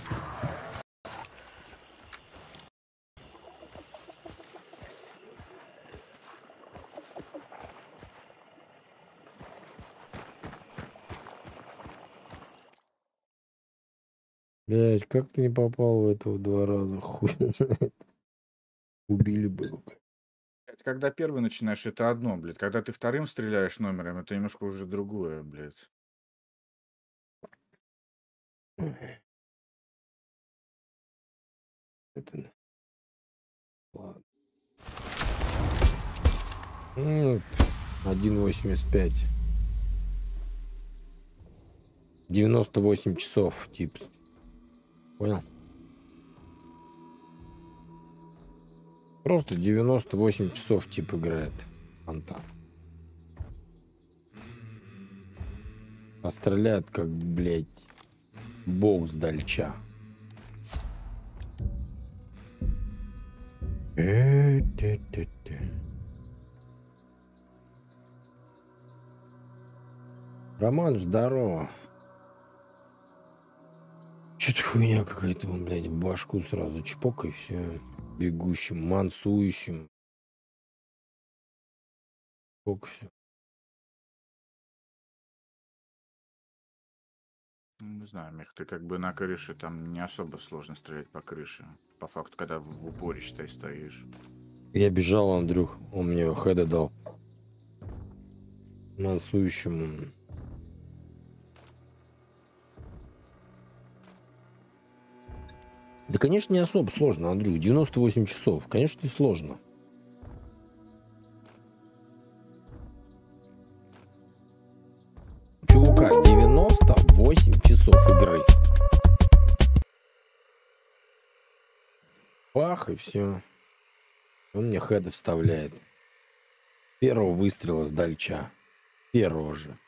Блять, как ты не попал в этого два раза? Хуй знает. Убили бы его. Это когда первый начинаешь, это одно, блядь. Когда ты вторым стреляешь номером, это немножко уже другое, блядь. Это... Ладно. Ну, один восемьдесят пять. девяносто восемь часов, тип. Понял? Просто девяносто восемь часов тип играет. Фонтан. А стреляет как, блядь, бог с дальча. Роман, здорово. Что-то хуйня какая-то, он, блядь, в башку сразу чпок и все. Бегущим, мансующим. Чпок, все. Ну, не знаю, Мих, ты как бы на крыше, там не особо сложно стрелять по крыше. По факту, когда в, в упоре, считай, стоишь. Я бежал, Андрюх, он мне хеда дал. Мансующему. Да, конечно, не особо сложно, Андрюх. девяносто восемь часов. Конечно, не сложно. Чувака, девяносто восемь часов игры. Пах, и все. Он мне хеда вставляет. Первого выстрела с дальча. Первого же.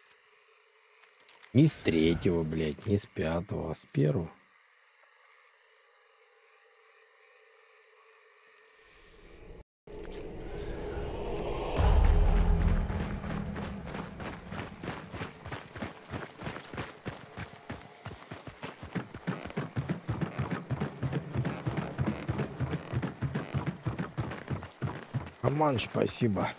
Не с третьего, блядь, не с пятого, а с первого. Аман, спасибо.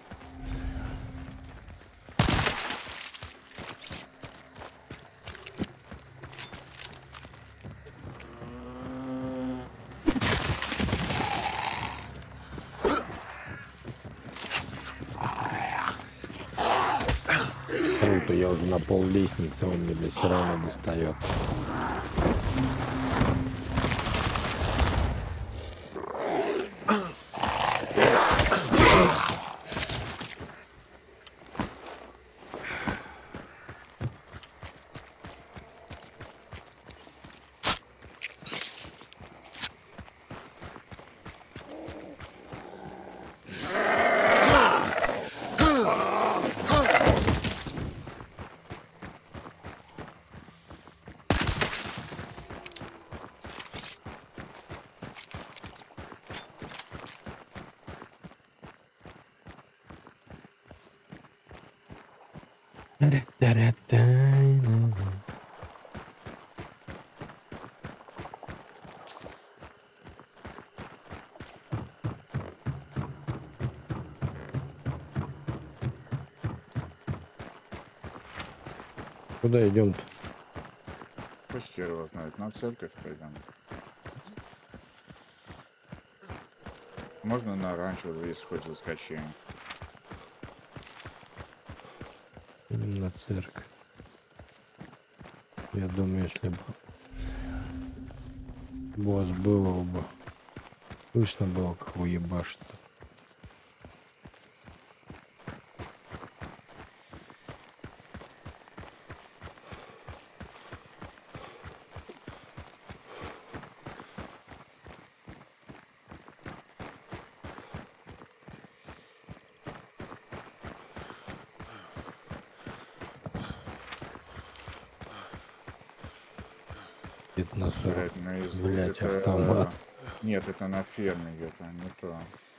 Круто, я уже на пол лестницы, он мне, блядь, все равно достает. Куда идем-то? Пусть хер его знает, на церковь пойдем. Можно на ранчо, если хоть заскочим. Идем на церковь. Я думаю, если бы Босс было бы. Слышно было, как его ебашит-то. На сорок. Блядь, на из- Блять, это- автомат. Нет, это на ферме где-то, не то.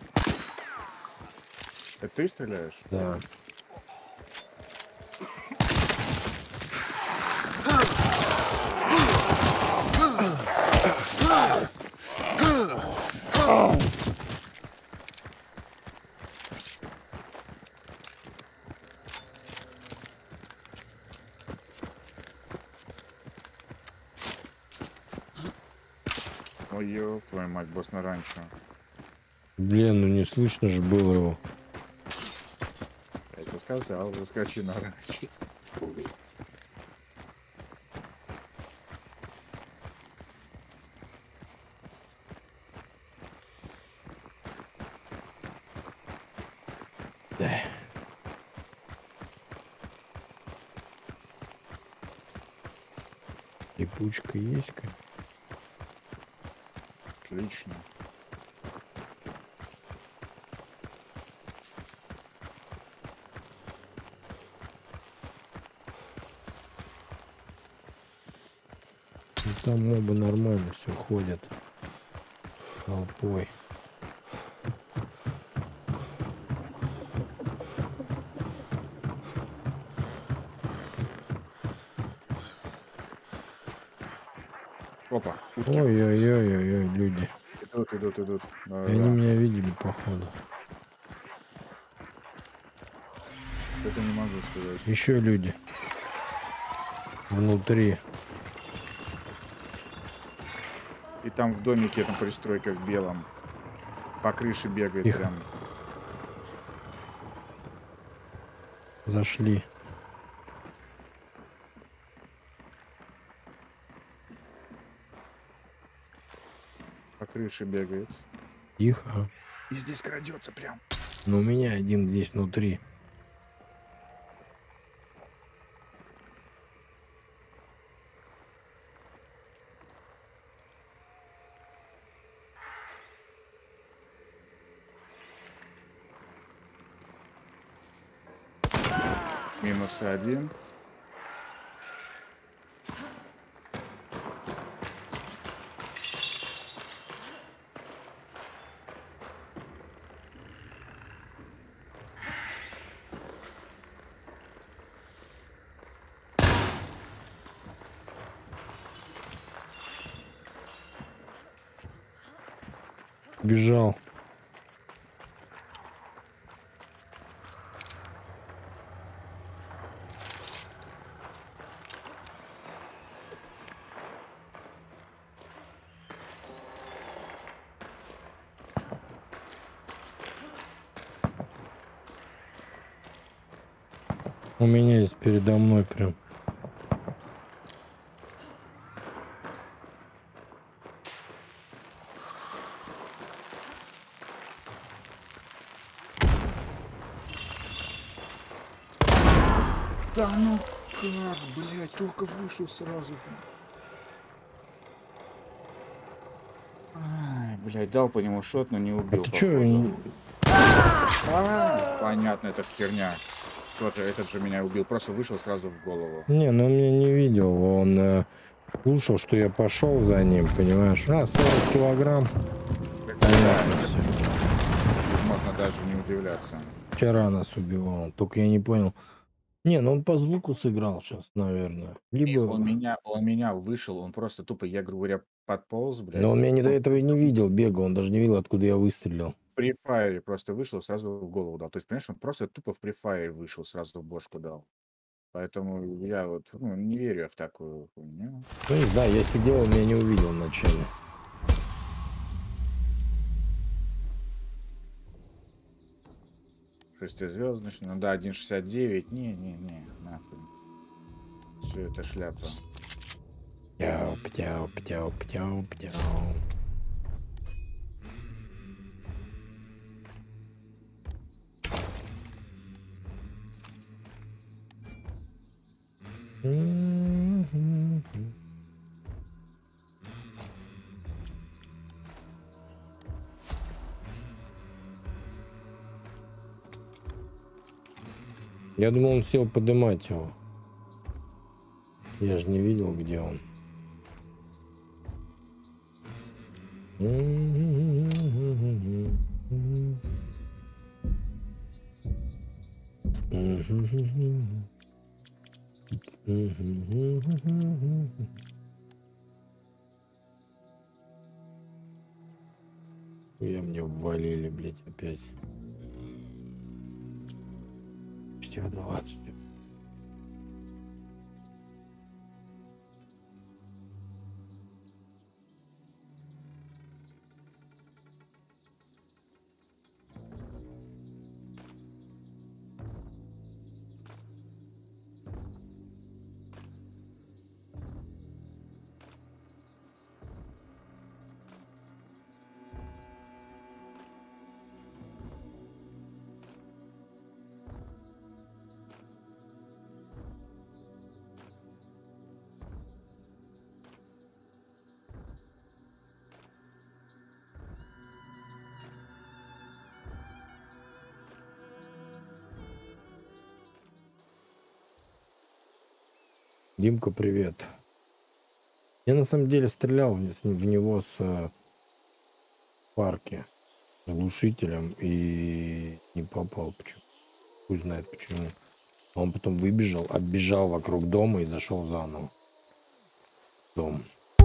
Это ты стреляешь? Да. Ой, ёб твою мать, босс на ранчо. Блин, ну не слышно же было его. Я тебе сказал, заскочи на ранчо. Да. Липучка есть-ка? Отлично. Ну, там мобы нормально все ходят толпой. Опа, утки. Ой-ой-ой-ой, люди. Идут, идут, идут. Да, И они да. меня видели, походу. Это не могу сказать. Еще люди. Внутри. И там в домике, там пристройка в белом. По крыше бегает Тихо. прям. Зашли. По крыше бегает. Тихо. И здесь крадется прям. Но у меня один здесь внутри. Минус один. Бежал. У меня здесь передо мной прям. Да ну как, блядь, только вышел сразу. в- Ай, блядь, дал по нему шот, но не убил. Ты чё, походу. не- А, понятно, это херня. Тоже этот же меня убил. Просто вышел сразу в голову. Не, ну он меня не видел. Он э, слушал, что я пошел за ним, понимаешь? А, сорок килограмм. Понятно Да, все. тут можно даже не удивляться. Вчера нас убивал. Только я не понял. Не, ну он по звуку сыграл сейчас, наверное. Их, Либо... он меня, он меня вышел, он просто тупо, я, грубо говоря, подполз, блядь. Но он меня не до Он этого и не видел, бегал. Он даже не видел, откуда я выстрелил. в Free Fire просто вышел, сразу в голову дал. То есть, понимаешь, он просто тупо в Free Fire вышел, сразу в бошку дал. Поэтому я вот ну, не верю в такую хуйню. Ну не знаю, я сидел, он меня не увидел вначале. Шестизвездочный, ну да, один шестьдесят девять. Не-не-не, нахуй. Все это шляпа. Птяу, птяу, птяу, птяу, птяу. Мгм. Я думал, он сел подымать его. Я же не видел, где он. Я мне ввалили, блядь, опять. Почти в двадцать. Димка, привет. Я на самом деле стрелял в в него с э, парки с глушителем и не попал. Почему? Пусть знает почему. Он потом выбежал, оббежал вокруг дома и зашел заново в дом.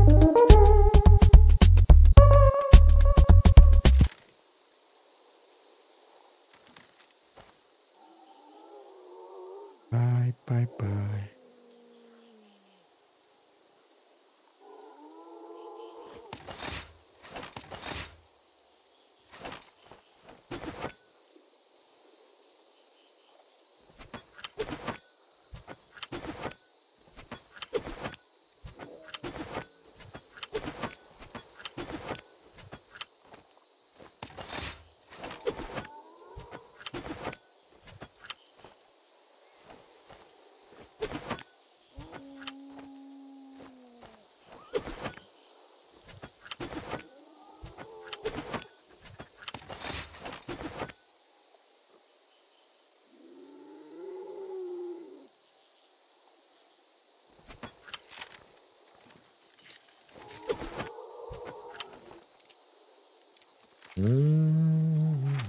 Пай-пай-пай. М.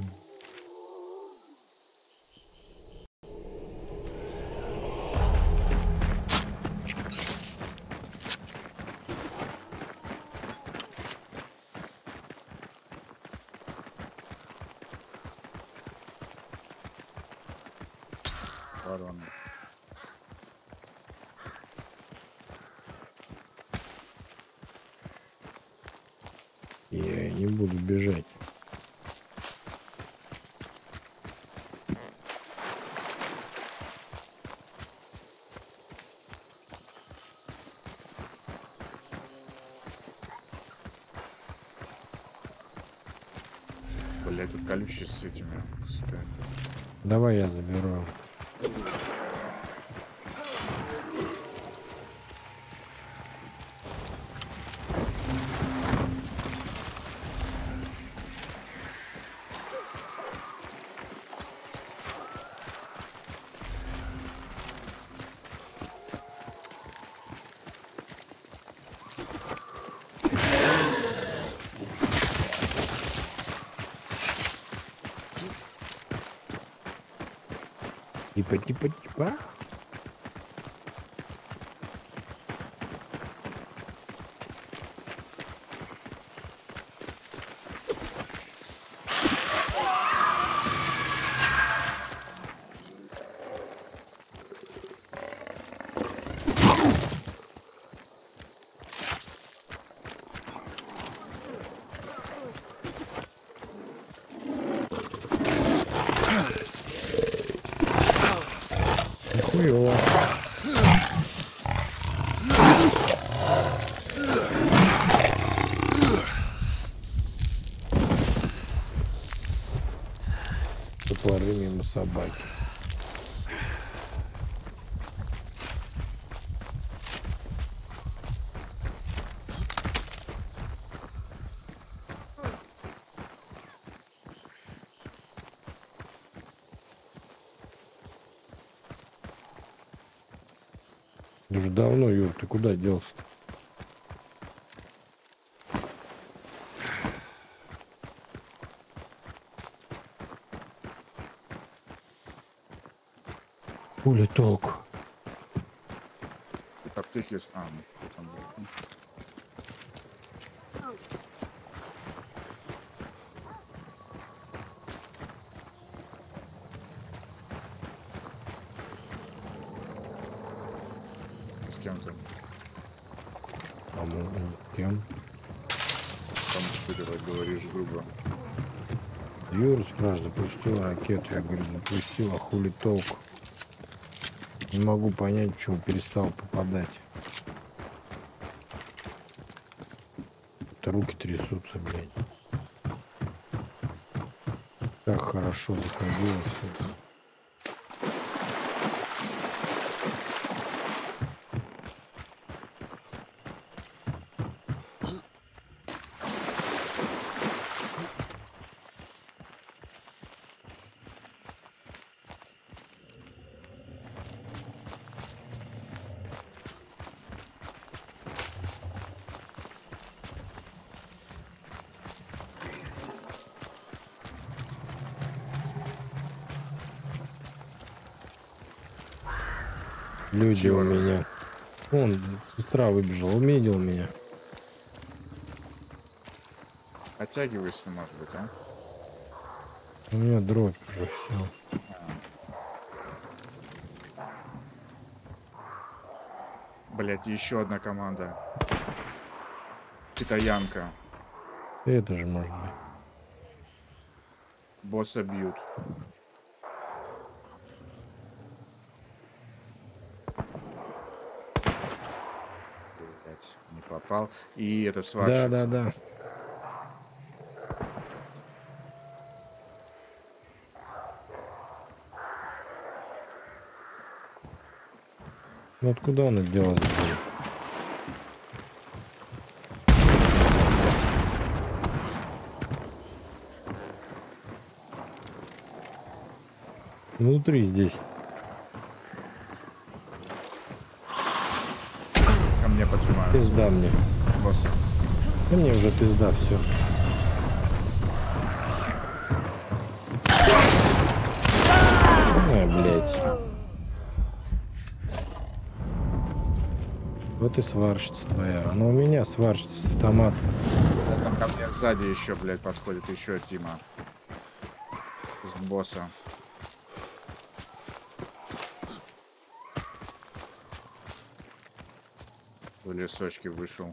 Ворона. Я не буду бежать. Блять, тут колючие с этими. пускай. Давай я заберу. Типа, типа, типа. собаки. Уже давно, Юр, ты куда делся-то? Хули толку? Тут аптеки... А, ну, там было. С кем ты? А мы кем? Там что ты говоришь грубо. Юра спрашивает, запустил ракету. Я говорю, запустил, а хули толку? Не могу понять, почему перестал попадать. Это руки трясутся, блядь. Так хорошо заходило все. Люди Чего? у меня. Вон, сестра выбежала, увидел меня. Оттягивайся, может быть, а? У меня дробь уже все. Блять, еще одна команда. Китаянка. Это же может быть. Босса бьют. Блять, не попал. И это Да, сварщица. да, да. Ну откуда она делась? Блин? Внутри здесь. Ко мне поджимаются. Пизда мне. Босса. Да мне уже пизда, все. Ой, блядь. Вот и сварщица твоя. Она у меня сварщица с автоматом. Там ко мне сзади еще, блядь, подходит еще Тима. С босса. В лесочке вышел.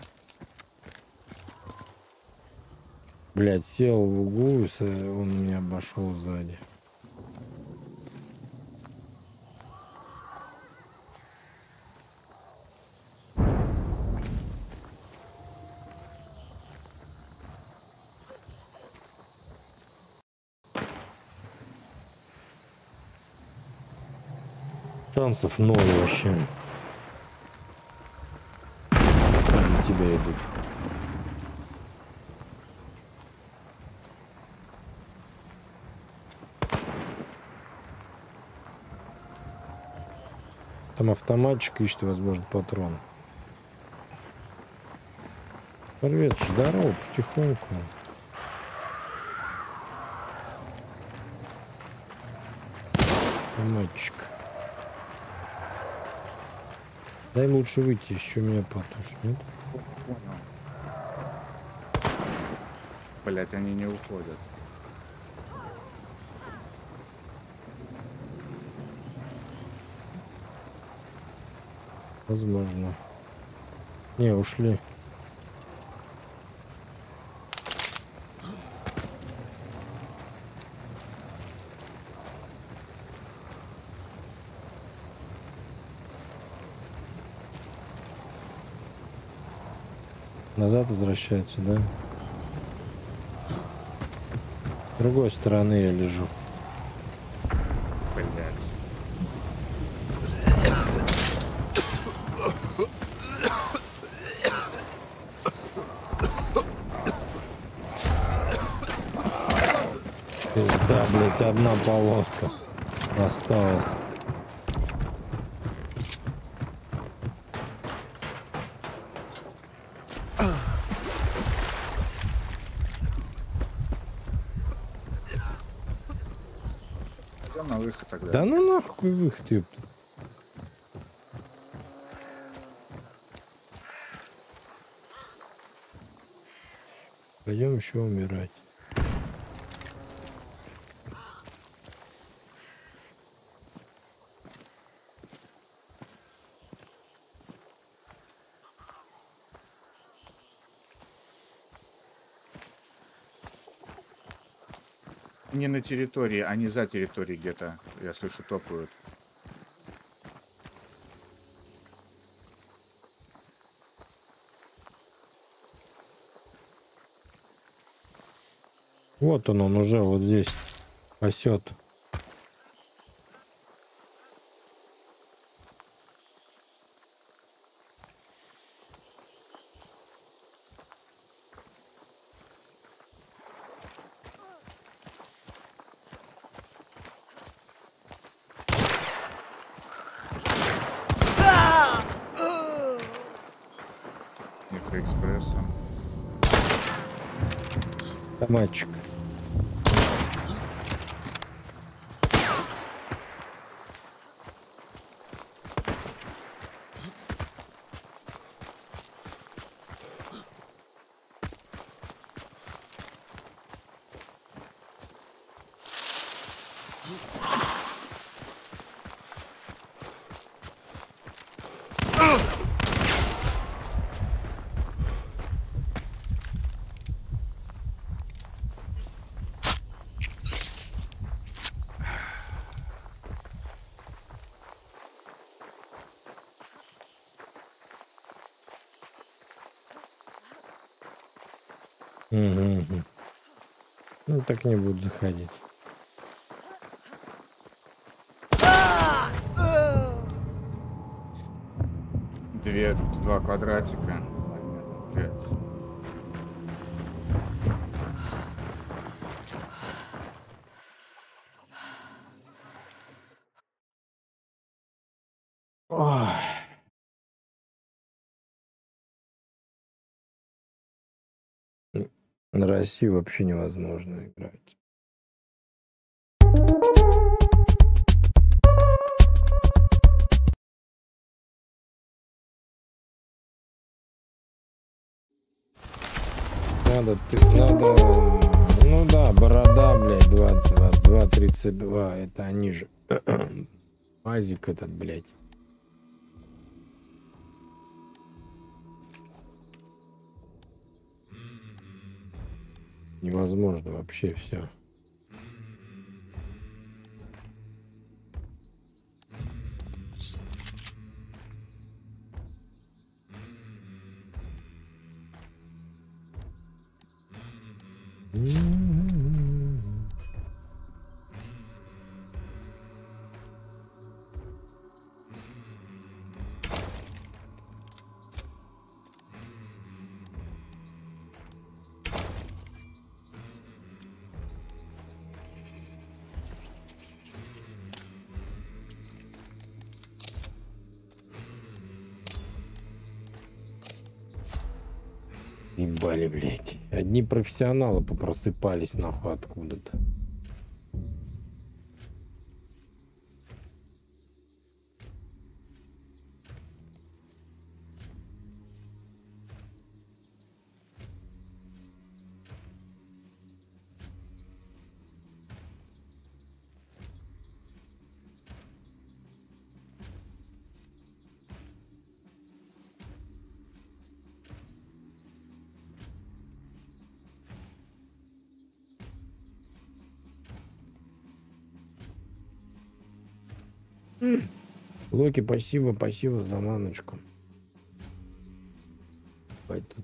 Блядь, сел в углу, и с- он меня обошел сзади. Шансов ноль вообще. Они на тебя идут. Там автоматчик ищет, возможно, патрон. Привет, здорово, потихоньку. Автоматчик. Дай лучше выйти, еще меня потушит, нет? Блять, они не уходят. Возможно. Не, ушли. Назад возвращаются, да? С другой стороны я лежу. блядь, одна полоска осталась. Пойдем на выход тогда. Да ну нахуй выход, ёпта. Пойдем еще умирать. Не на территории, а не за территорией где-то. Я слышу, топают. Вот он, он уже вот здесь пасет. Экспрессом. Автоматчик. Угу, угу. Ну так не будут заходить. Две, два квадратика. Блядь. Ой. На Россию вообще невозможно играть. Надо, ты, надо, ну да, борода, блядь, два тридцать два, это они же. Мазик этот, блядь. Невозможно вообще все. Ебали, блядь. Одни профессионалы попросыпались нахуй откуда-то. Локи, спасибо, спасибо за маночку. Пойду.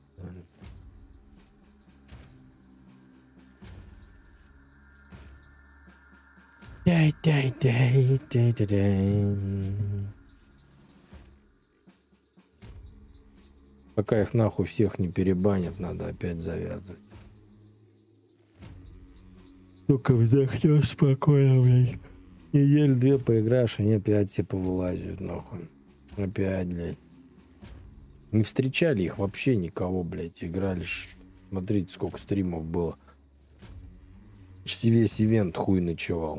Пока их нахуй всех не перебанят, надо опять завязывать. Только вздохнешь спокойно, блядь. Неделю-две поиграешь, они опять все повылазят, нахуй. Опять, блядь. Не встречали их вообще никого, блядь. Играли. Ш... Смотрите, сколько стримов было. Почти весь ивент хуй ночевал.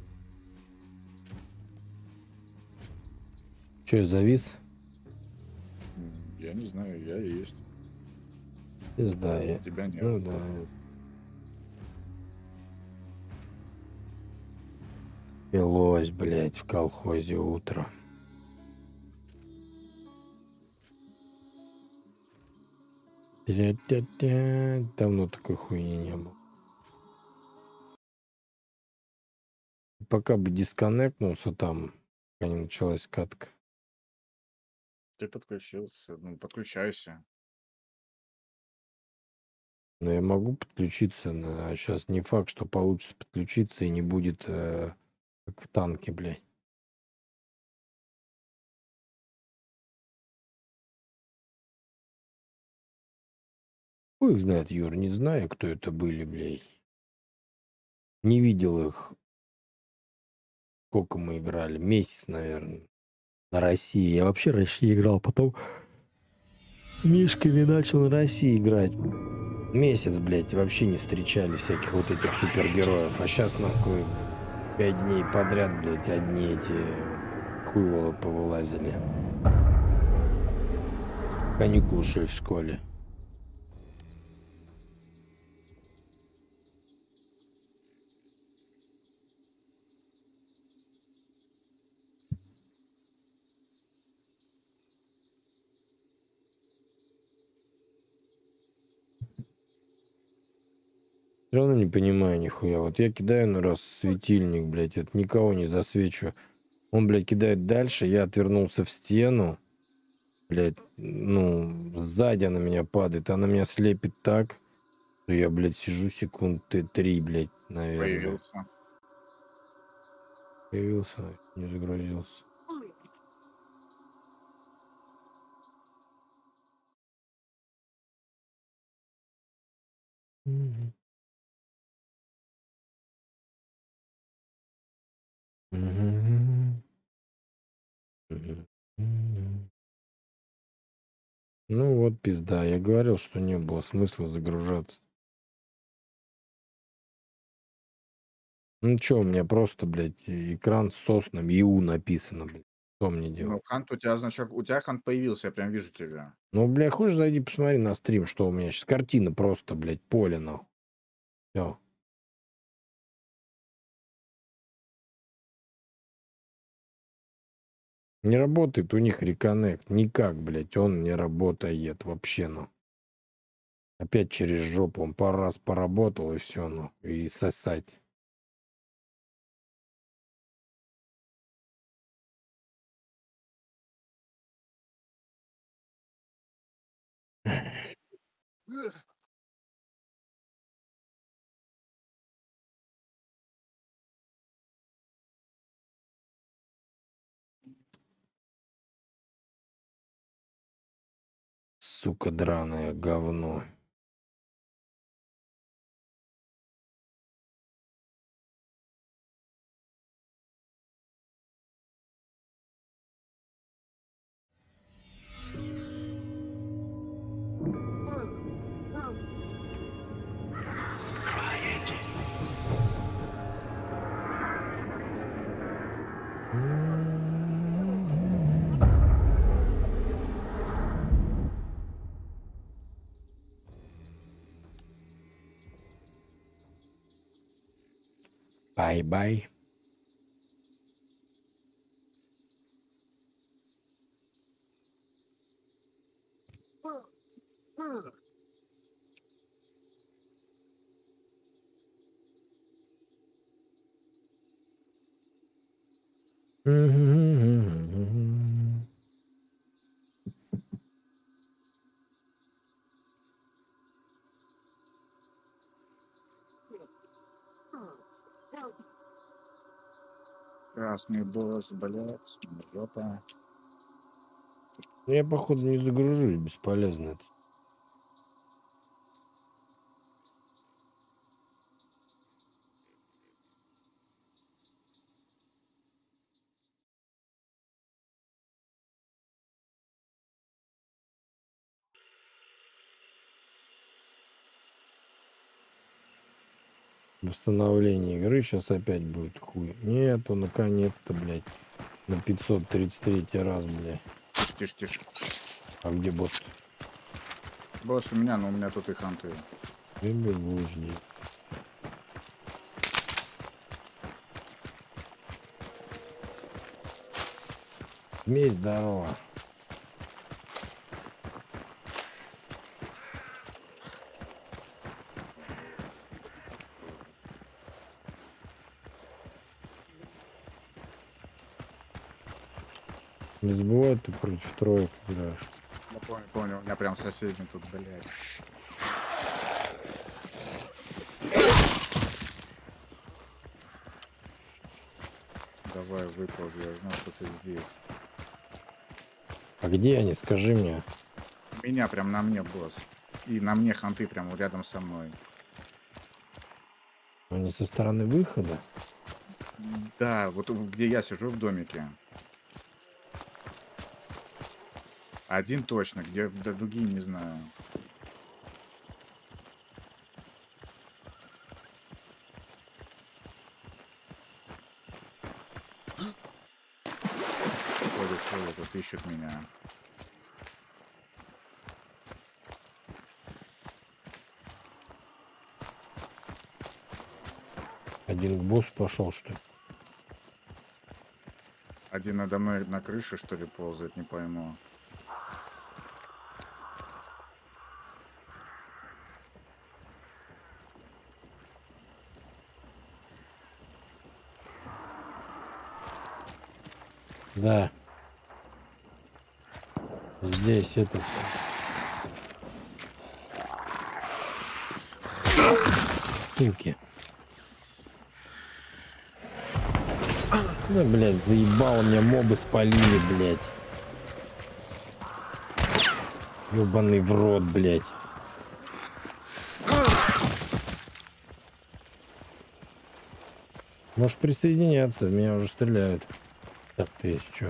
Че, я завис? М, Я не знаю, я есть. Пизда я. Тебя нет. Ну да. Пилось, блядь, в колхозе утро. Тя-тя-тя. Давно такой хуйни не было. Пока бы дисконнектнулся там, пока не началась катка. Ты подключился. Ну, подключайся. Но я могу подключиться, но сейчас не факт, что получится подключиться и не будет э, как в танке, блядь. Хуй их знает, Юр, не знаю, кто это были, блядь. Не видел их. Сколько мы играли? Месяц, наверное. На России. Я вообще в России играл, потом с Мишками начал на России играть. Месяц, блядь, вообще не встречали всяких вот этих супергероев. А сейчас, нахуй, пять дней подряд, блядь, одни эти хуйволы повылазили. Каникулы шли в школе. Все равно не понимаю нихуя. Вот я кидаю на раз светильник, блядь, это никого не засвечу. Он, блядь, кидает дальше, я отвернулся в стену. Блядь, ну, сзади она меня падает, она меня слепит так, что я, блядь, сижу секунды три, блядь, наверное. Появился. Появился, не загрузился. Мгм. Мгм. Мгм. Мгм. Ну вот пизда, я говорил, что не было смысла загружаться. Ну чё, у меня просто, блядь, экран с соснами ИУ написано, блядь. Что мне Ну, делать? Хант, у тебя значок, у тебя Хант появился, я прям вижу тебя. Ну, бля, хочешь, зайди, посмотри на стрим, что у меня сейчас. Картина просто, блядь, поле, нахуй. Всё. Не работает у них реконнект. Никак, блядь, он не работает вообще, ну. Опять через жопу. Он пару раз поработал, и все, ну. И сосать. Сука драное говно. Бай-бай. Красный босс, блядь, жопа. Ну, я, походу, не загружусь. Бесполезно это. восстановление игры. Сейчас опять будет хуй. Нету, наконец-то, блядь. На пятьсот тридцать третий раз, блядь. Тише, тише, тише. А где бот? Босс у меня, но у меня тут и ханты. Я бегу, жди. Месть, здорово. Не забывай, ты против троек играешь. Я понял, понял. У меня прям соседний тут, блядь. Давай, выползи, я знал, что ты здесь. А где они, скажи мне? Меня прям на мне, босс. И на мне ханты прям рядом со мной. Они со стороны выхода? Да, вот в- где я сижу в домике. Один точно, где да, другие не знаю. Ходят, ходят, вот ищут меня. Один к боссу пошел, что ли? Один надо мной на крыше, что ли, ползает, не пойму. Да. Здесь этот. Суки. Да, блядь, заебало, меня мобы спалили, блядь. Ёбаный в рот, блядь. Можешь присоединяться, в меня уже стреляют. Так, ты чё?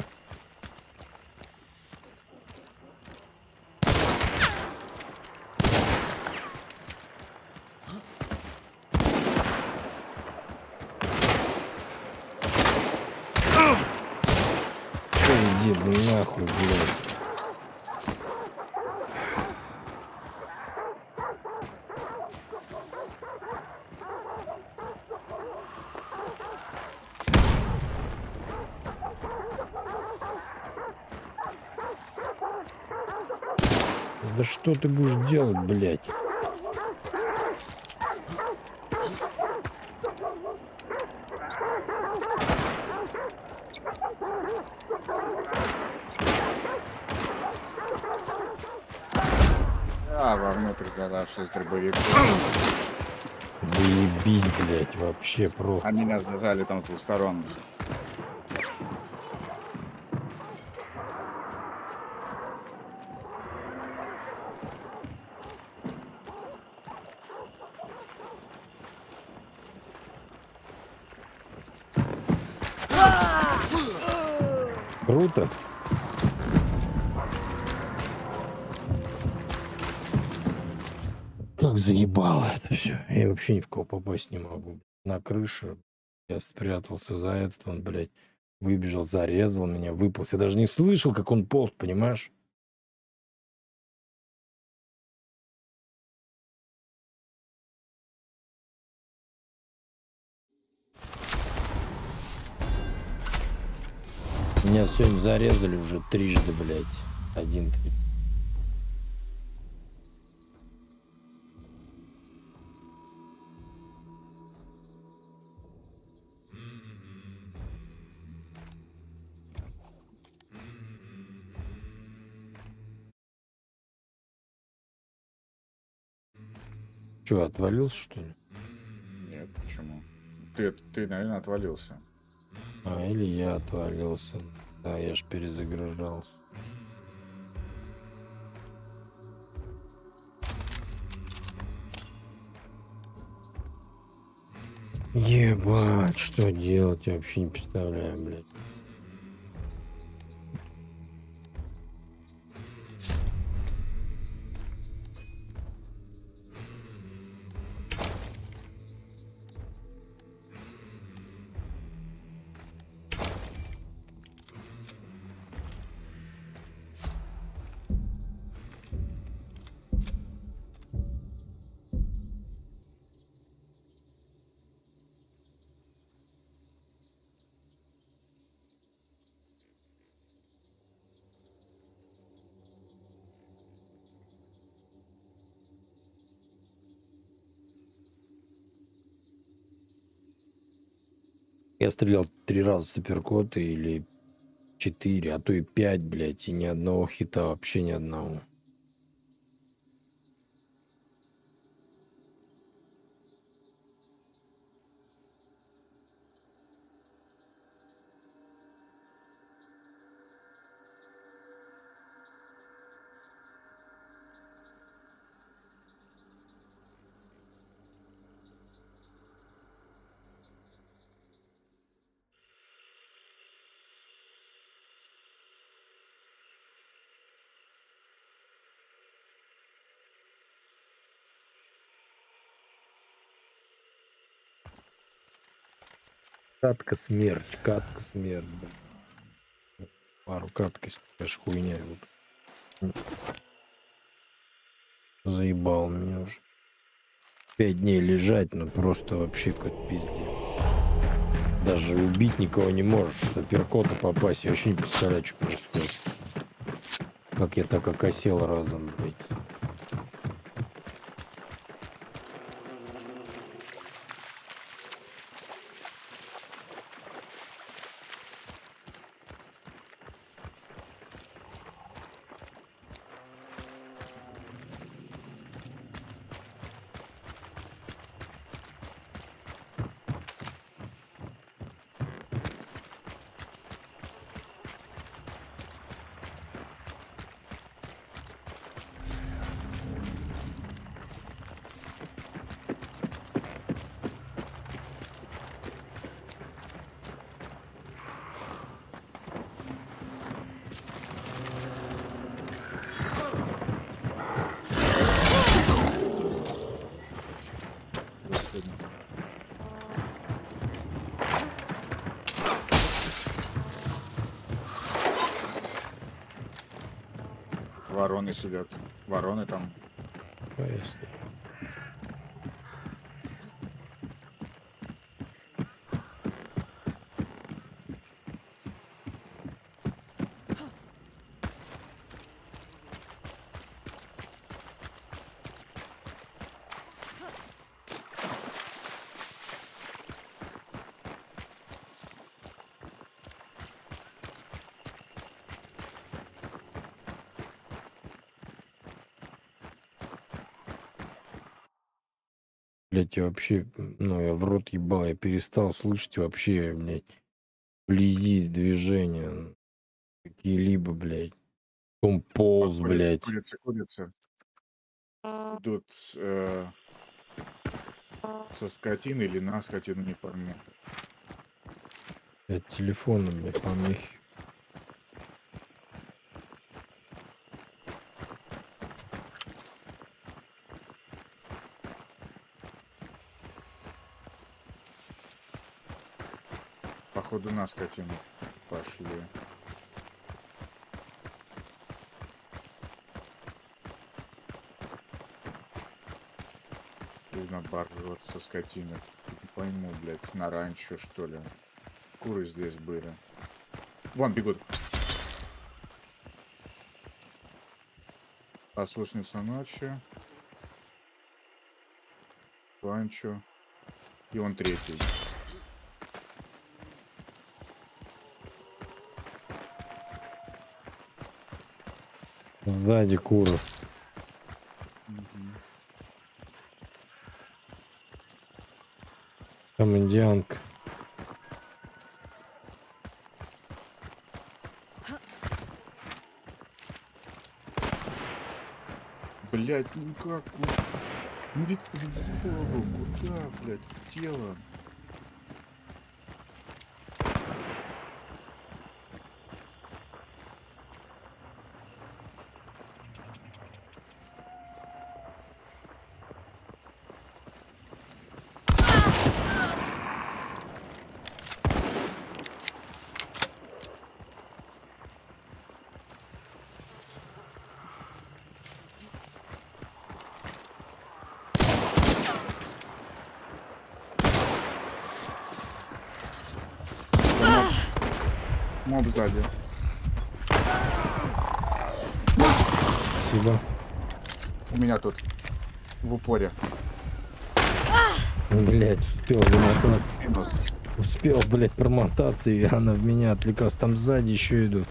Иди нахуй, блядь. Да что ты будешь делать, блядь? А, вовнутрь задавшись дробовиком. Заебись, блядь, вообще просто. А меня зажали там с двух сторон. Круто. Как заебало это все. Я вообще ни в кого попасть не могу. На крыше я спрятался за этот, он, блядь, выбежал, зарезал меня, выполз. Я даже не слышал, как он полз, понимаешь? Меня сегодня зарезали уже трижды, блядь. Один. Че, отвалился, что ли? Нет, почему? Ты, ты, наверное, отвалился. А, или я отвалился. Да, я ж перезагружался. Ебать, что делать, я вообще не представляю, блядь. Я стрелял три раза с апперкота или четыре, а то и пять, блядь, и ни одного хита, вообще ни одного. Катка смерть, катка смерть, блин. Пару катка, если такая ж хуйня. Вот. Заебал меня уже. Пять дней лежать, ну просто вообще какой-то пиздец. Даже убить никого не можешь, с апперкота попасть. Я вообще не представляю, что происходит. Как я так окосел разом, блядь. Вороны сидят. Вороны там. Поясно. Блять, я вообще, ну, я в рот ебал, я перестал слышать вообще, блядь, вблизи движения какие-либо, блядь. Он полз, Курицы, блядь. курицы, курицы. Идут э, со скотины или на скотину, не пойму. Блядь, телефон, блядь, помехи. Походу на скотину пошли. Или на бар вот со скотины. Не пойму, блядь, на ранчо, что ли. Куры здесь были. Вон бегут. Послушница ночи. Ранчо. И он третий. Сзади куры. Там индианка. Блять, ну как? Ну, ну ведь в голову, куда, блять, в тело? Моб сзади. Спасибо. У меня тут в упоре. Блять, успел замотаться. Минус. Успел, блядь, промотаться, и она в меня отвлекалась. Там сзади еще идут.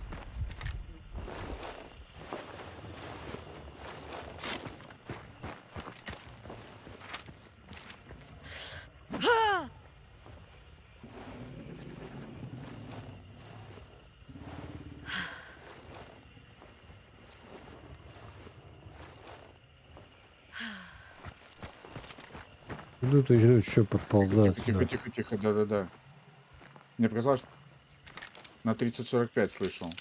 Идут, идут, еще Тихо, подползают тихо, тихо, сюда. тихо, тихо, да-да-да. Мне показалось, на тридцать сорок пять слышал.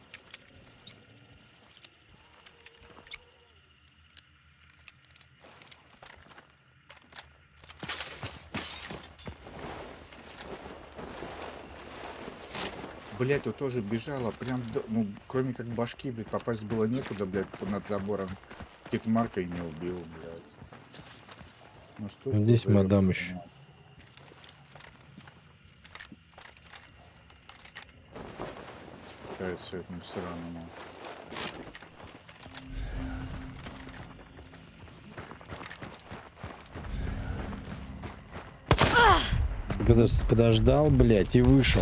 Блять, вот тоже бежала, прям, до- ну, кроме как башки, блядь, попасть было некуда, блядь, тут над забором. Маркой не убил, блядь. Ну что это Здесь за мадам ёбаный еще. мать? Кажется, этому сраному. Когда подождал, блядь, и вышел.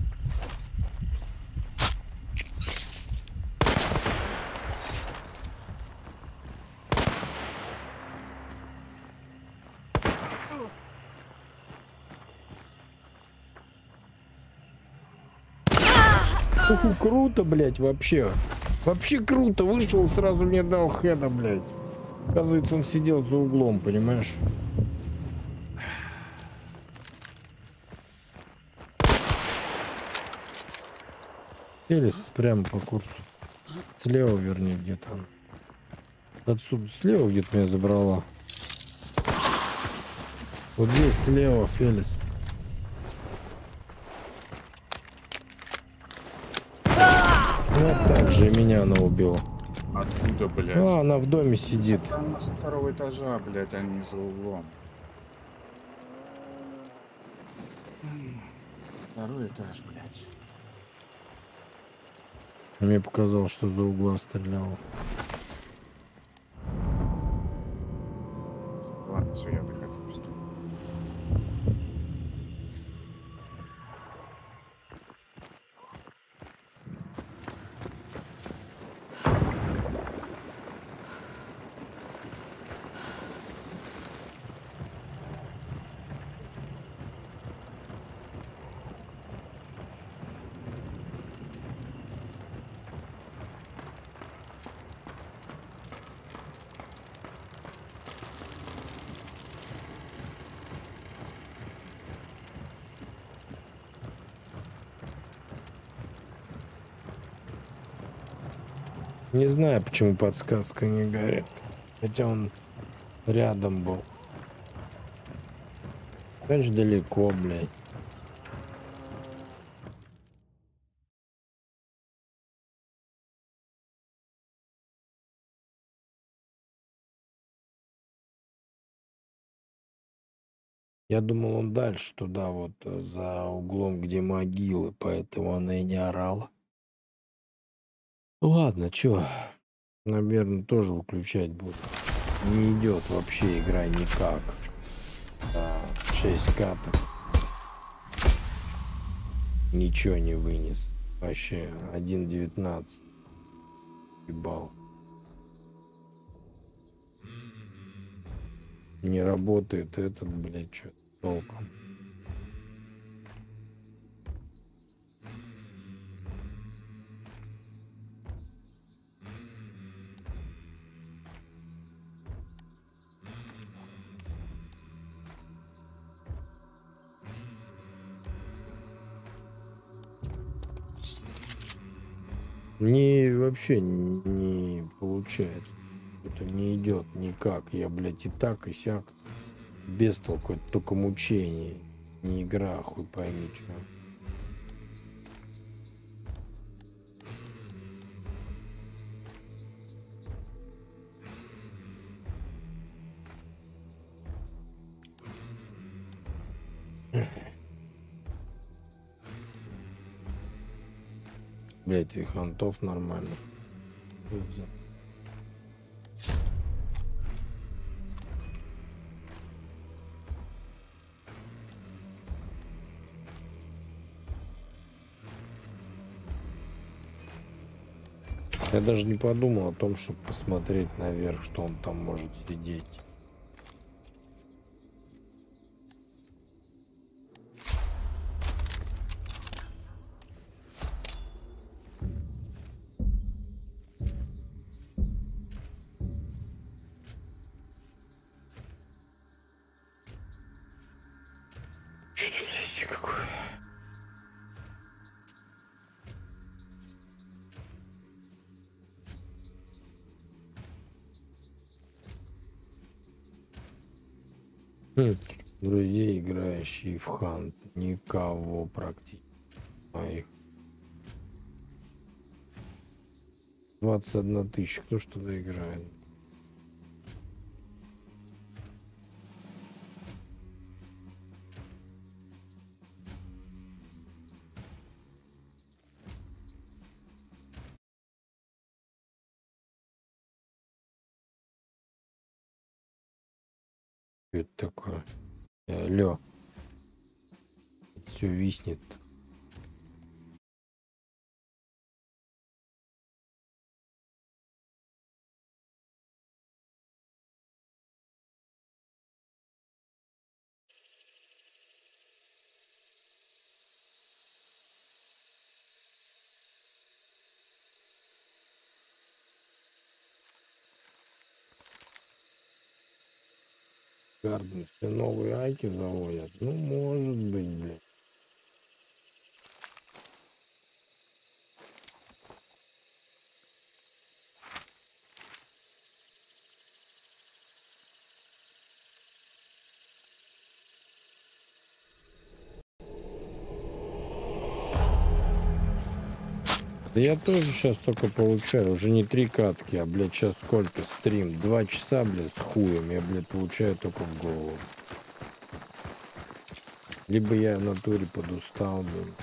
Уху, круто, блядь, вообще. Вообще круто. Вышел, сразу мне дал хеда, блядь. Оказывается, он сидел за углом, понимаешь? Элис прямо по курсу. Слева, вернее, где-то. Отсюда слева где-то меня забрала. Вот здесь слева, Фелис. Вот так же и меня она убила. Откуда, блядь? А, она в доме сидит. Она со второго этажа, блядь, а не за углом. Второй этаж, блядь. Мне показалось, что за угла стреляла. Ладно, все, я отдыхать в пизду. Не знаю, почему подсказка не горит. Хотя он рядом был. Конечно, далеко, блядь. Я думал, он дальше туда, вот э, за углом, где могилы, поэтому она и не орала. Ладно, чё, наверное, тоже выключать буду. Не идет вообще игра никак. Да, шесть каток. Ничего не вынес. Вообще один девятнадцать. Ебал. Не работает этот, блядь, что толком. Не, вообще не получается. Это не идет никак. Я, блядь, и так, и сяк. Без толку. Это только мучение. Не игра, хуй пойми, что. Блядь, и хантов нормально. Что это за- Я даже не подумал о том, чтобы посмотреть наверх, что он там может сидеть. Что-то, блядь, какое. Хм. Друзей, играющие в Хант. Никого практически моих. двадцать одна тысяча. Кто ж туда играет? Что это такое? Алло. Все виснет. Гарден, все новые айки заводят. Ну, может быть, блядь. Да я тоже сейчас только получаю, уже не три катки, а, блядь, сейчас сколько стрим? Два часа, блядь, с хуем, я, блядь, получаю только в голову. Либо я в натуре подустал, блядь.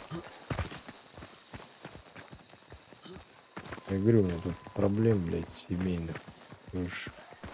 Я говорю, у меня тут проблем, блядь, семейных. Выше.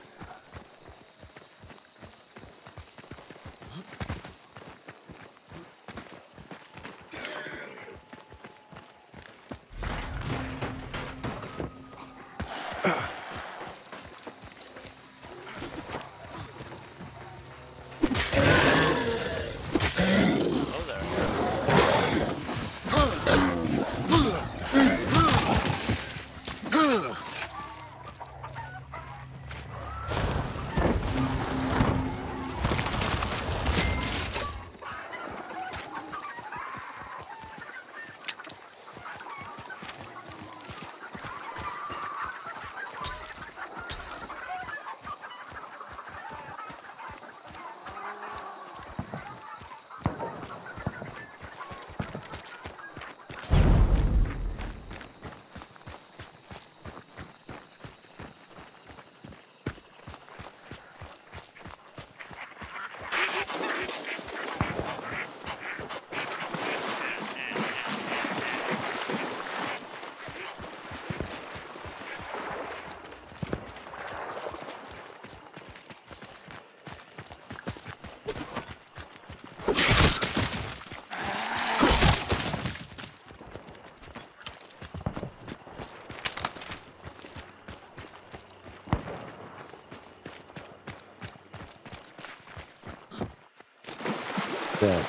Так.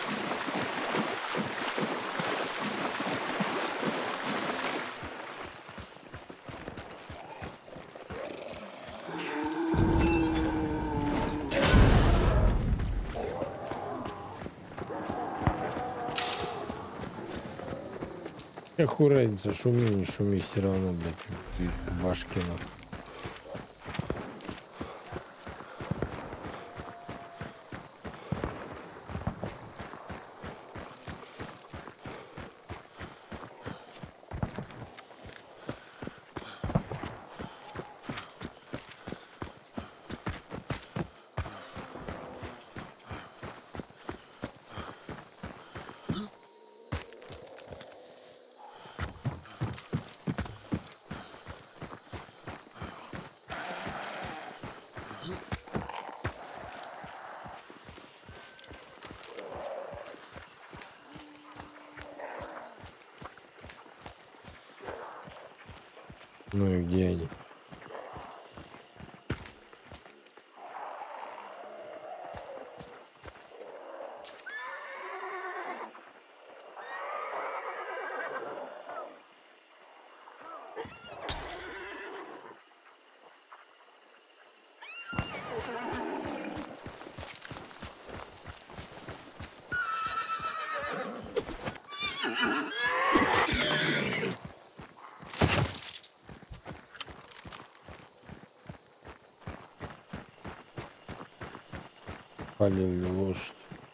Какую разница, шуми, не шуми, все равно, блядь, в башке нахуй. Ну и где они? Полили лошадь.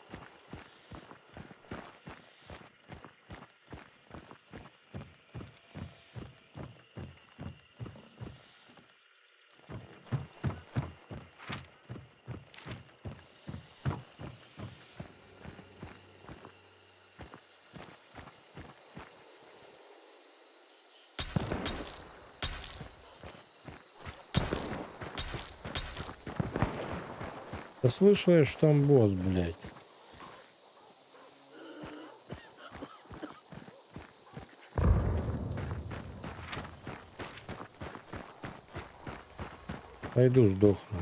Да слышал я, что там босс, блядь. Пойду сдохну.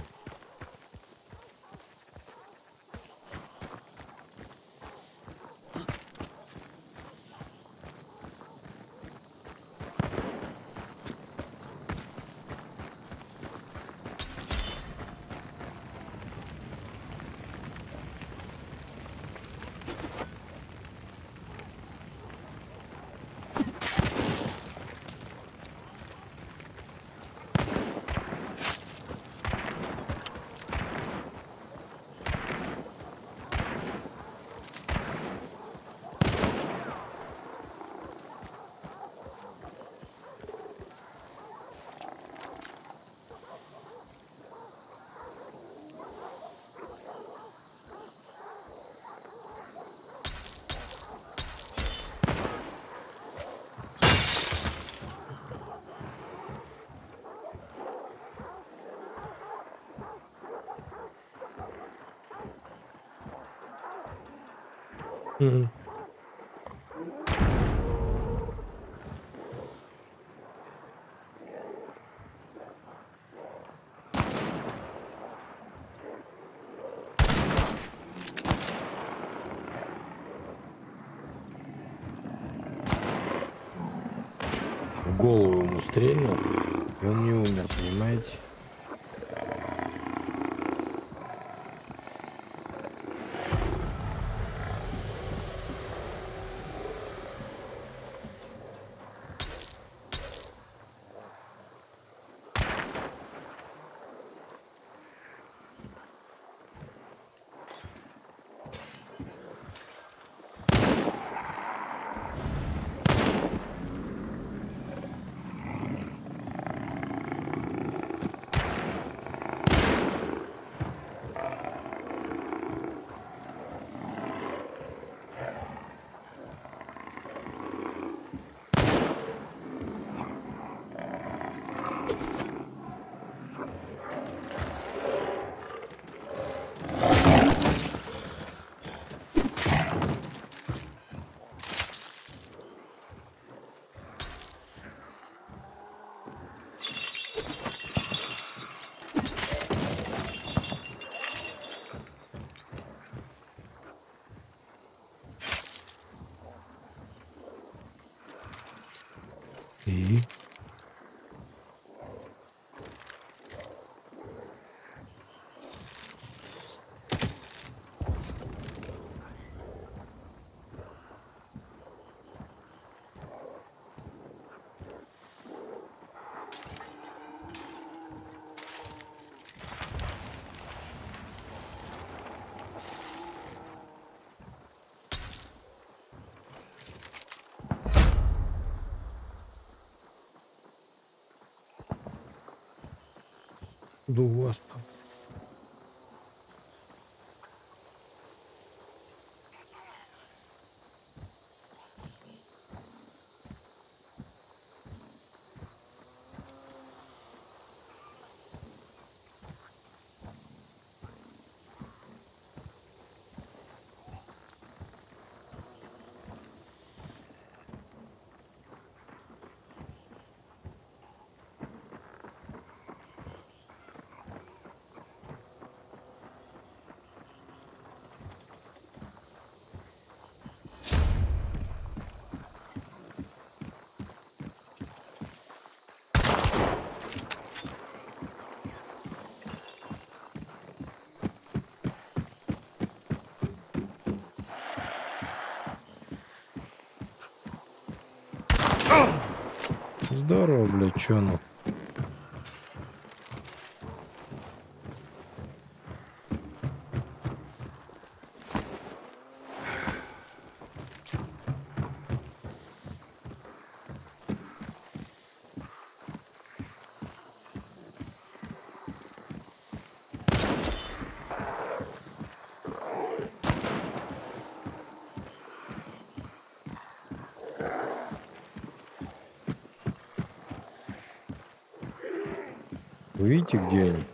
Мгм. В голову ему стрельнул, и он не умер, понимаете? И да у вас там. Здорово, блядь, чё ну? Вы видите, где они?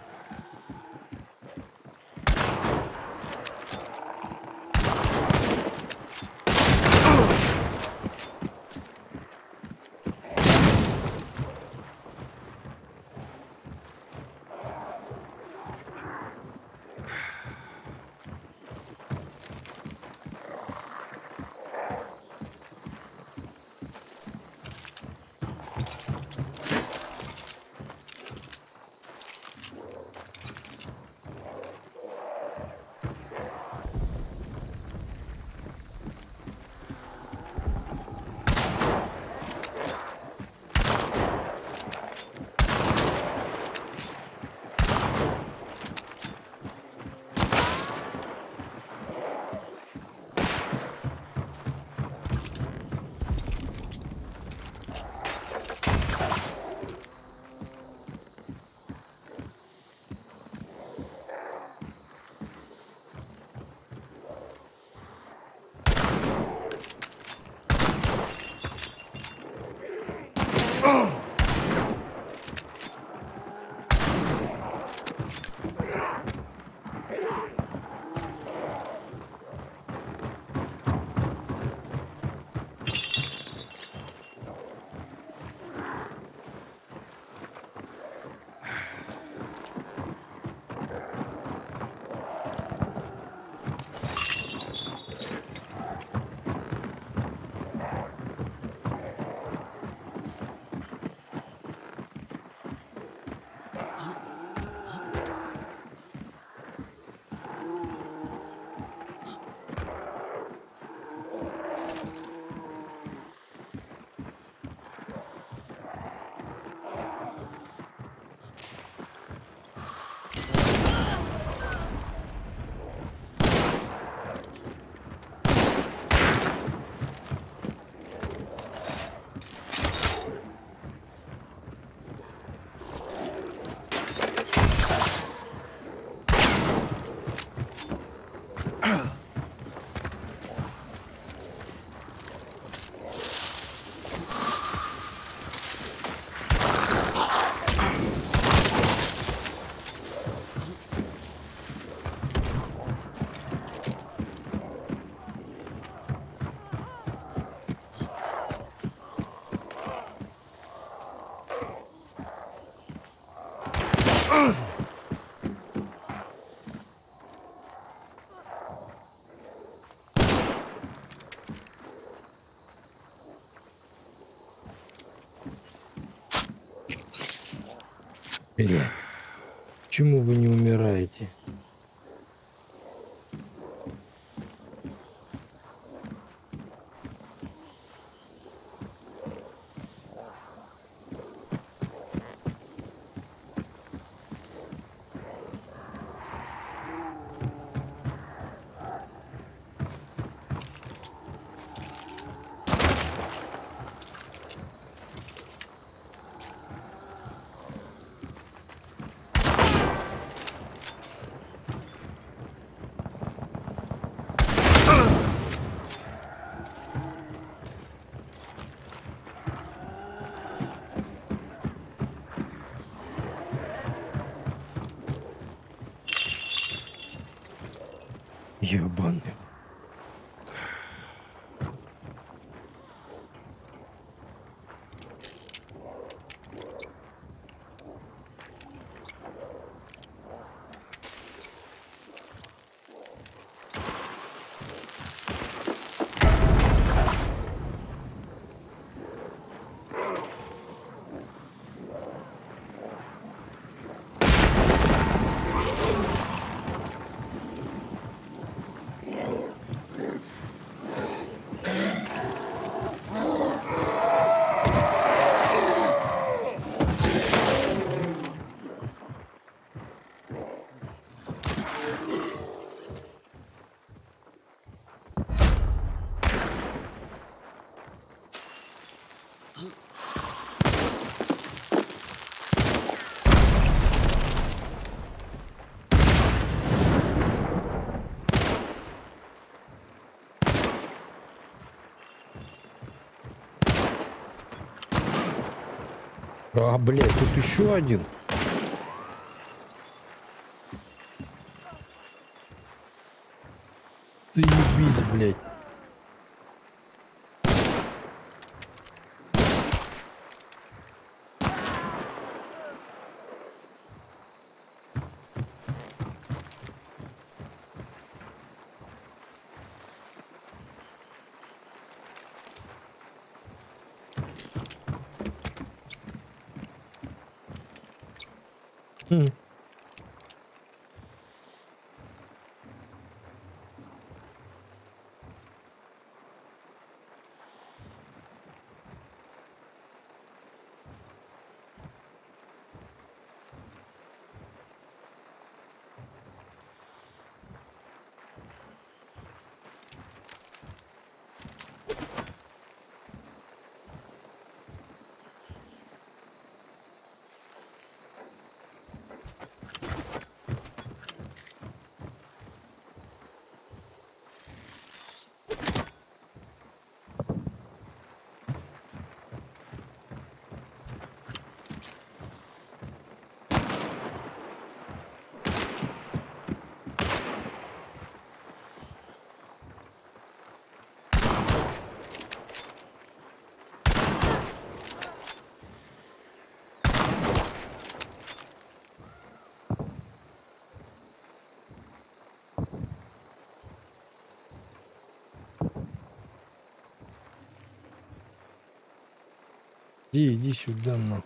Бля, почему вы не умираете? Ёбаный. А, блядь, тут еще один. Ты ебись, блядь. Хм. Иди, иди сюда, на.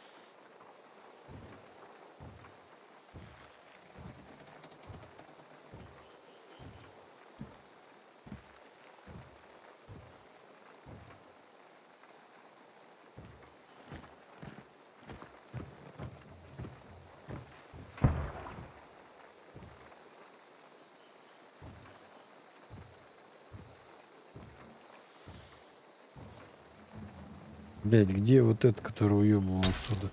Блядь, где вот этот, который уебывал отсюда?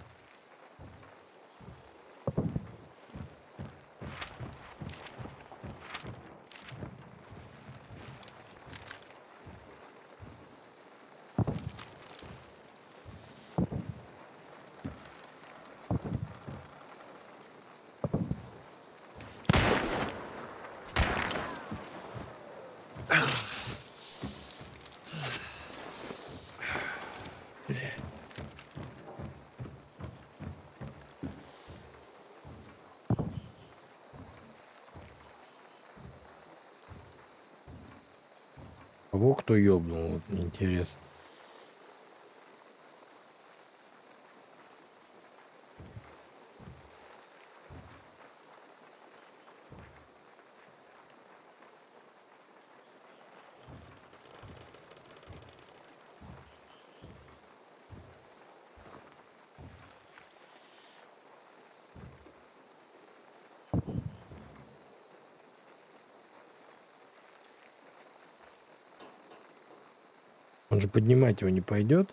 Кого кто ёбнул, вот мне интересно. Он же поднимать его не пойдет.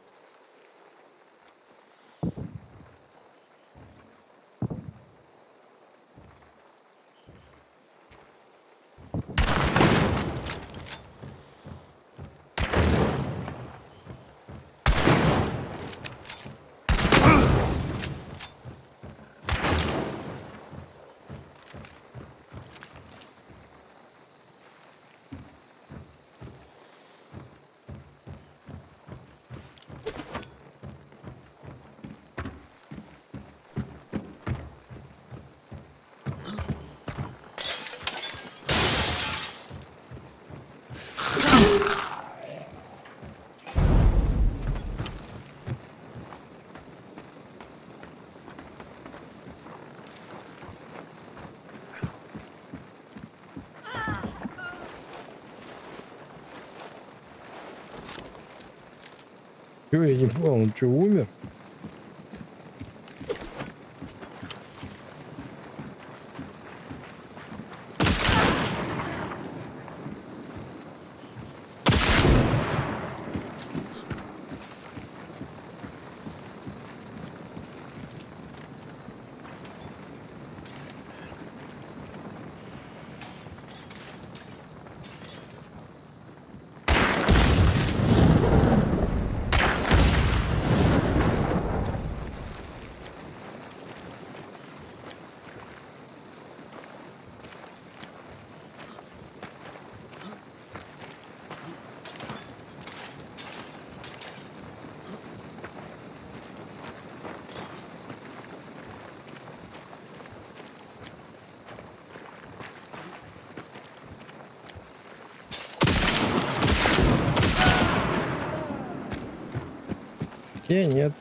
Чё, я не понял, он что, умер? Я нет.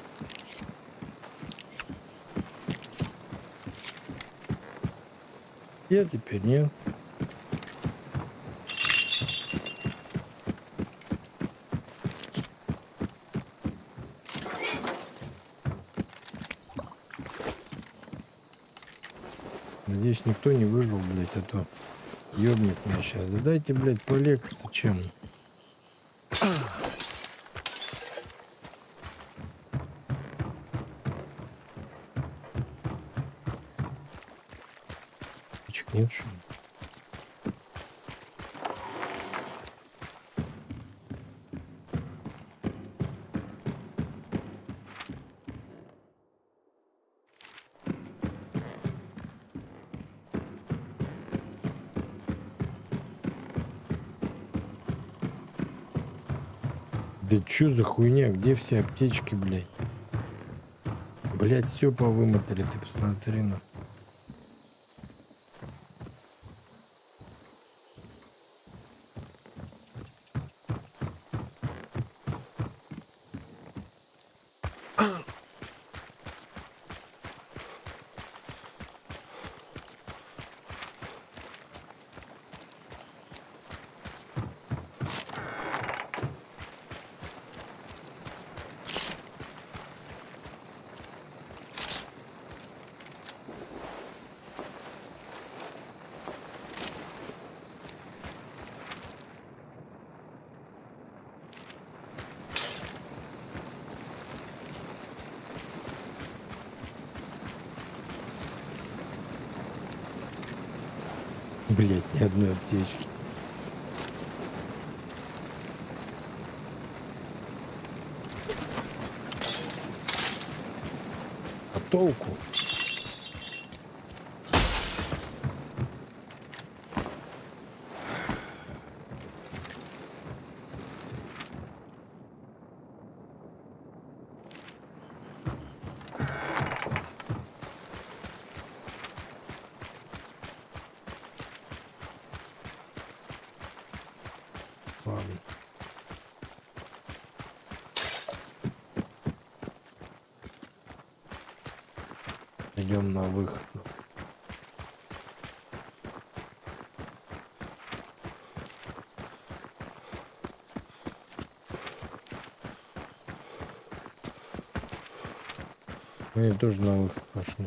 Я теперь нет. Надеюсь, никто не выжил, блядь, а то ёбнет меня сейчас. Да дайте, блядь, полегче, чем. Нет, что ли? Да чё за хуйня? Где все аптечки, блядь? Блядь, все повымотали, ты посмотри на. Блядь, ни одной аптечки. А толку? Ладно. Идем на выход. Мы тоже на выход пошли.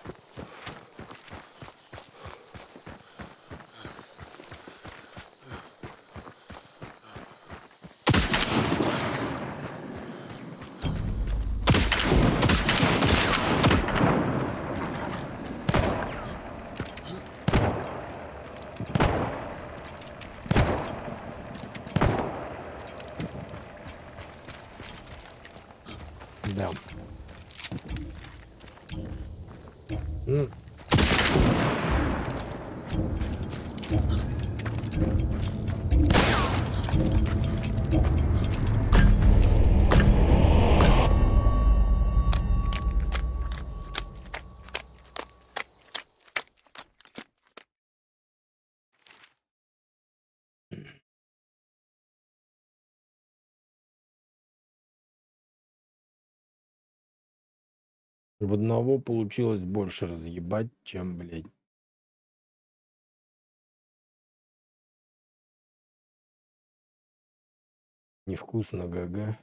Да. Ну. В одного получилось больше разъебать, чем, блядь. Невкусно, га-га.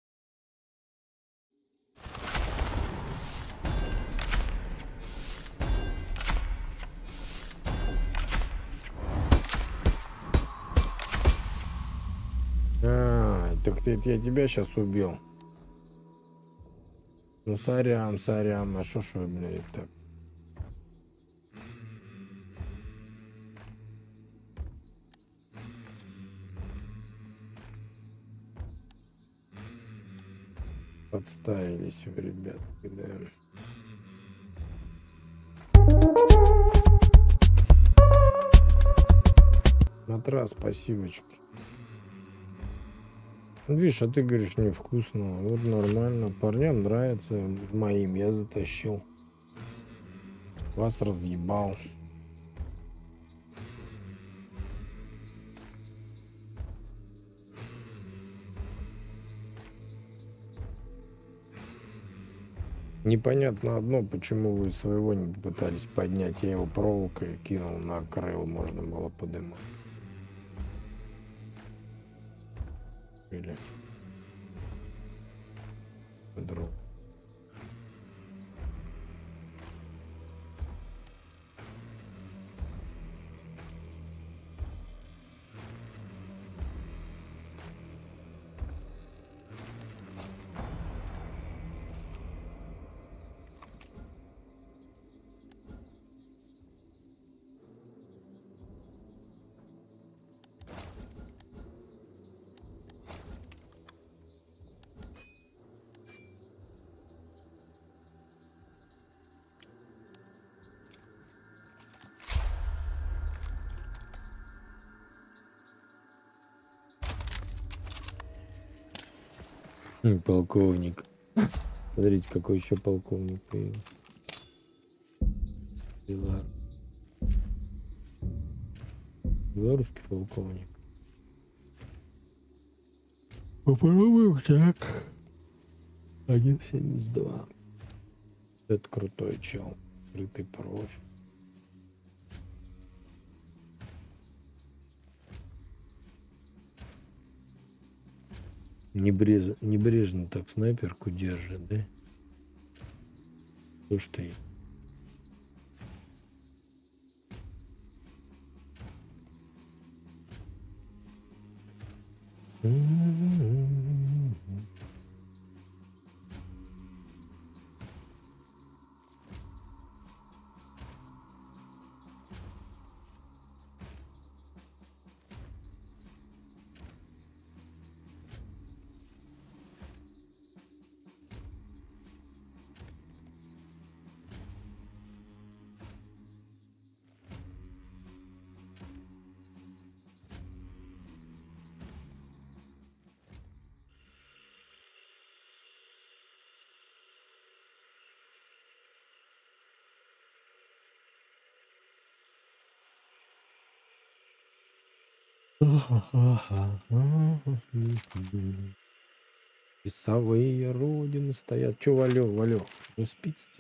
А, так ты, я тебя сейчас убил. Ну, сорян, сорян, а шо ж вы, блядь, так? Подставились вы, ребятки, да. Матрас, спасибочки. Ну, видишь, а ты говоришь невкусно. Вот нормально. Парням нравится. Моим я затащил. Вас разъебал. Непонятно одно, почему вы своего не пытались поднять. Я его проволокой кинул, накрыл, можно было подымать. Или по-другому. М, Полковник. Смотрите, какой еще полковник появился. Белар- Белорусский полковник. Попробуем так. один семьдесят два. Это крутой чел. Крытый профиль. Небрежно, небрежно так снайперку держит, да? То, что и- Часовые родины стоят. Че, Валё, Валё, не спите?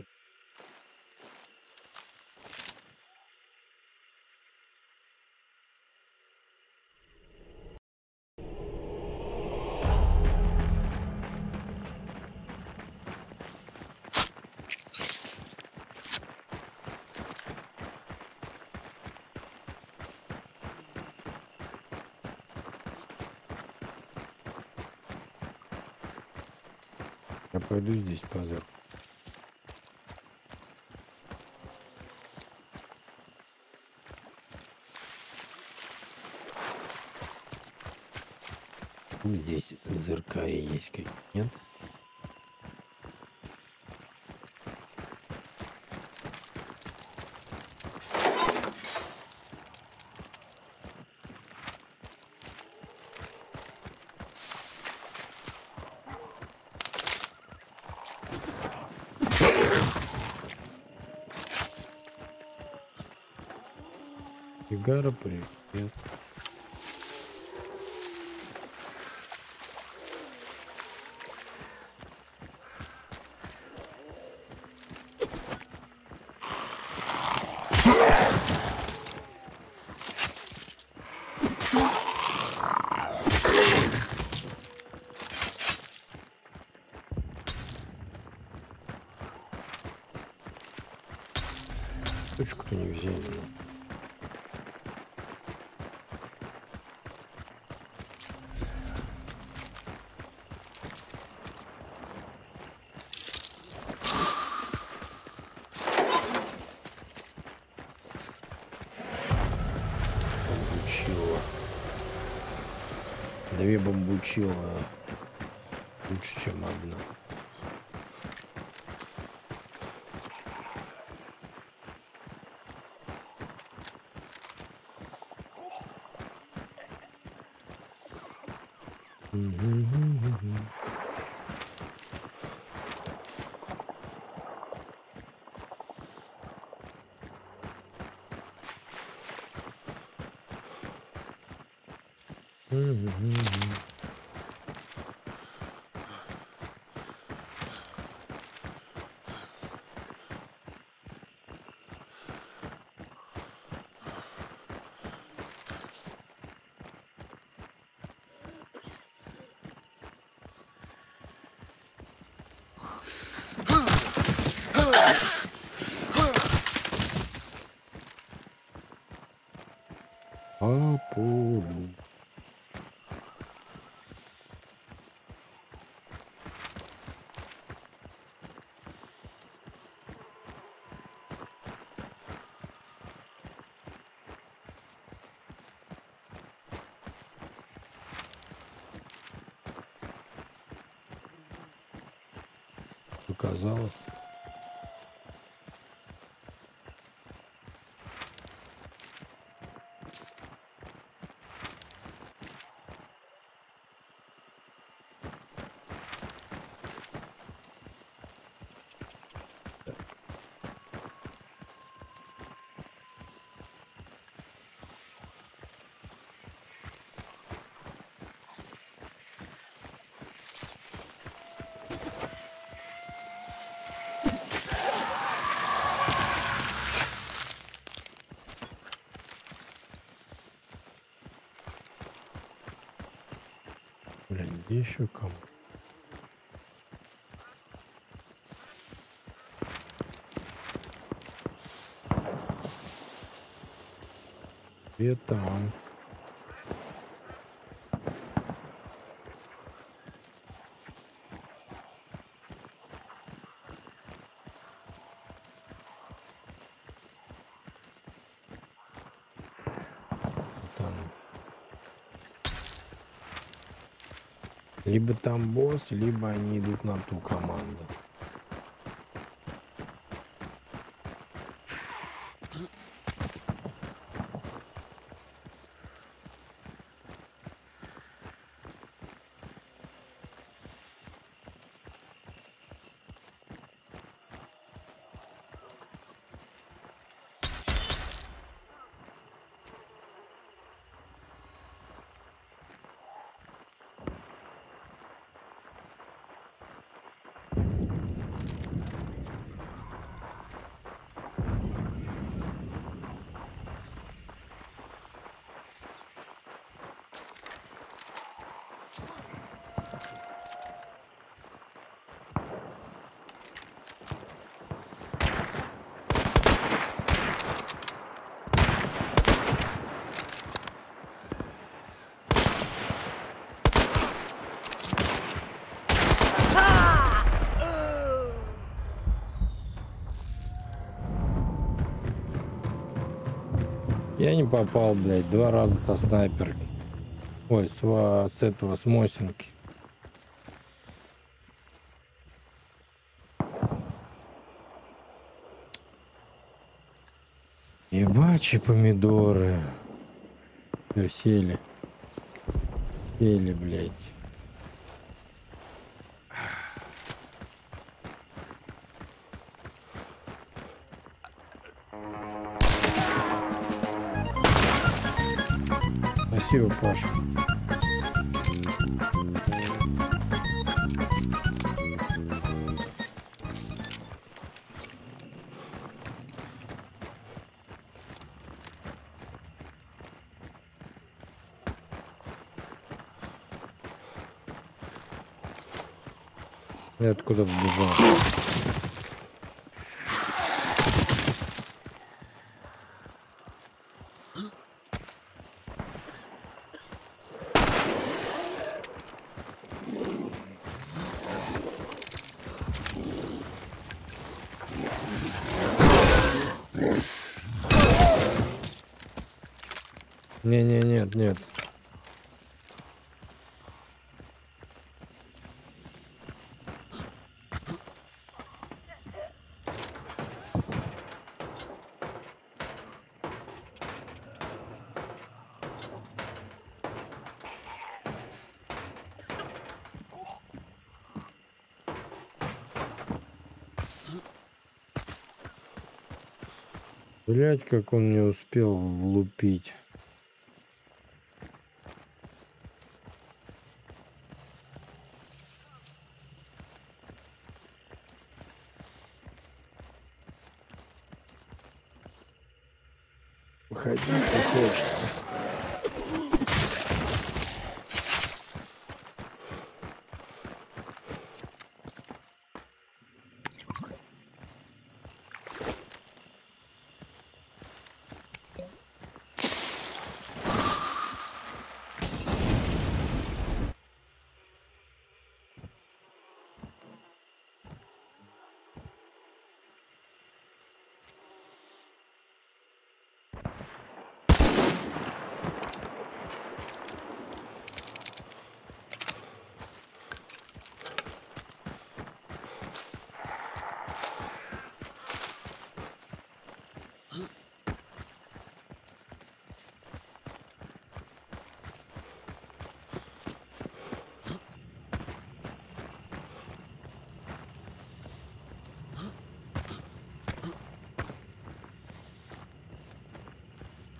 Я пойду здесь позырю. Здесь зыркари есть какие? Нет? Фигара, привет. Точку-то не взяли. Бамбучила. Две бамбучила лучше, чем одна. по полю. Показалось. Блин, где еще кому? Где там? Там. Либо там босс, либо они идут на ту команду. Я не попал, блядь, два раза со снайперки. Ой, с, ва- с этого, с Мосинки. Ебачи помидоры. Все, сели. Сели, блядь. Спасибо, Паша. Я откуда побежал? Не-не, нет, нет. Блять, как он не успел влупить. Выходи, ты хочешь.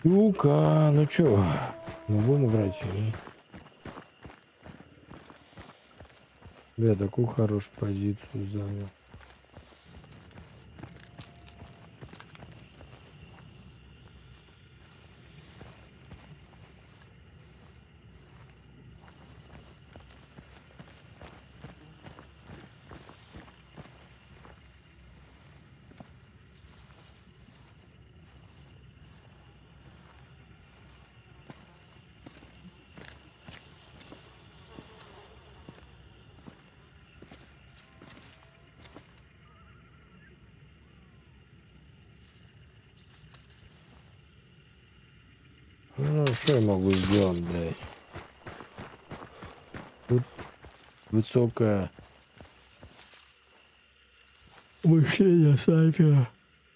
Ну-ка, ну чё, мы будем играть? или нет? Я такую хорошую позицию занял. Ну, что я могу сделать, блядь? Тут высокое мышление снайпера.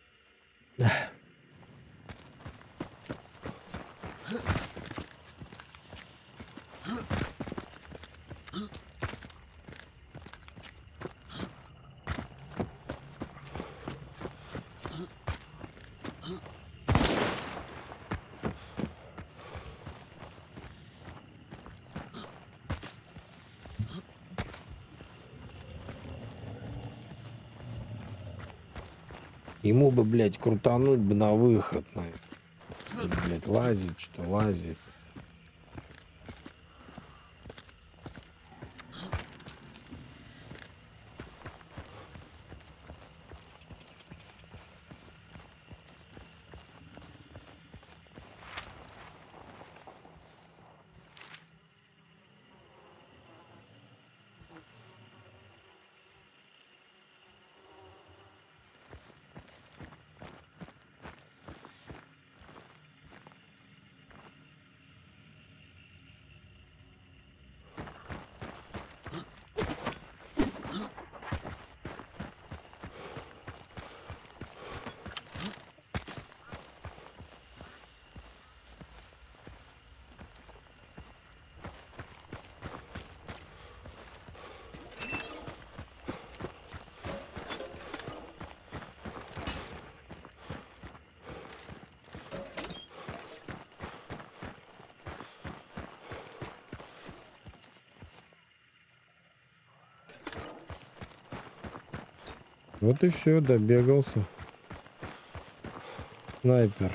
Ему бы, блядь, крутануть бы на выход. На... Блядь, лазит, что лазит. Вот и все, добегался. Снайпер.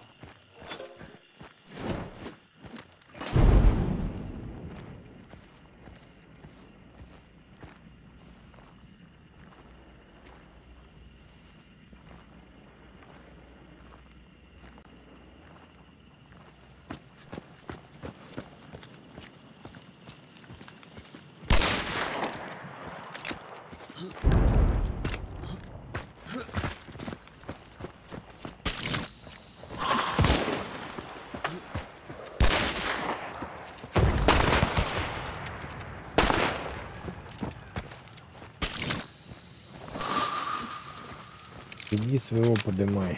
Иди своего подымай.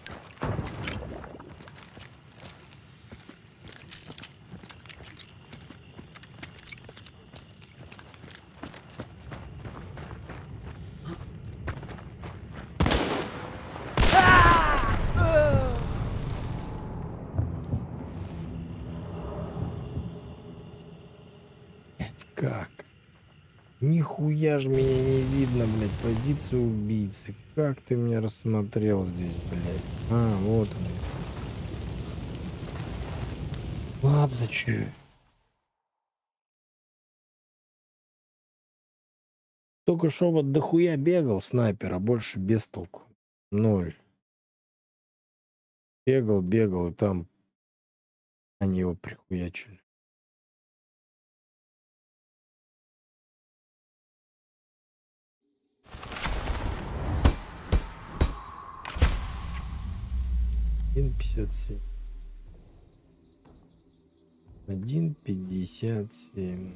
Блядь, как? Нихуя ж меня не видно, блядь, позицию убийцы. Как ты меня рассмотрел здесь, блядь? А, вот он. Ладно, че? Только что вот дохуя бегал снайпер, а больше без толку. Ноль. Бегал, бегал, и там они его прихуячили. один пятьдесят семь. один пятьдесят семь.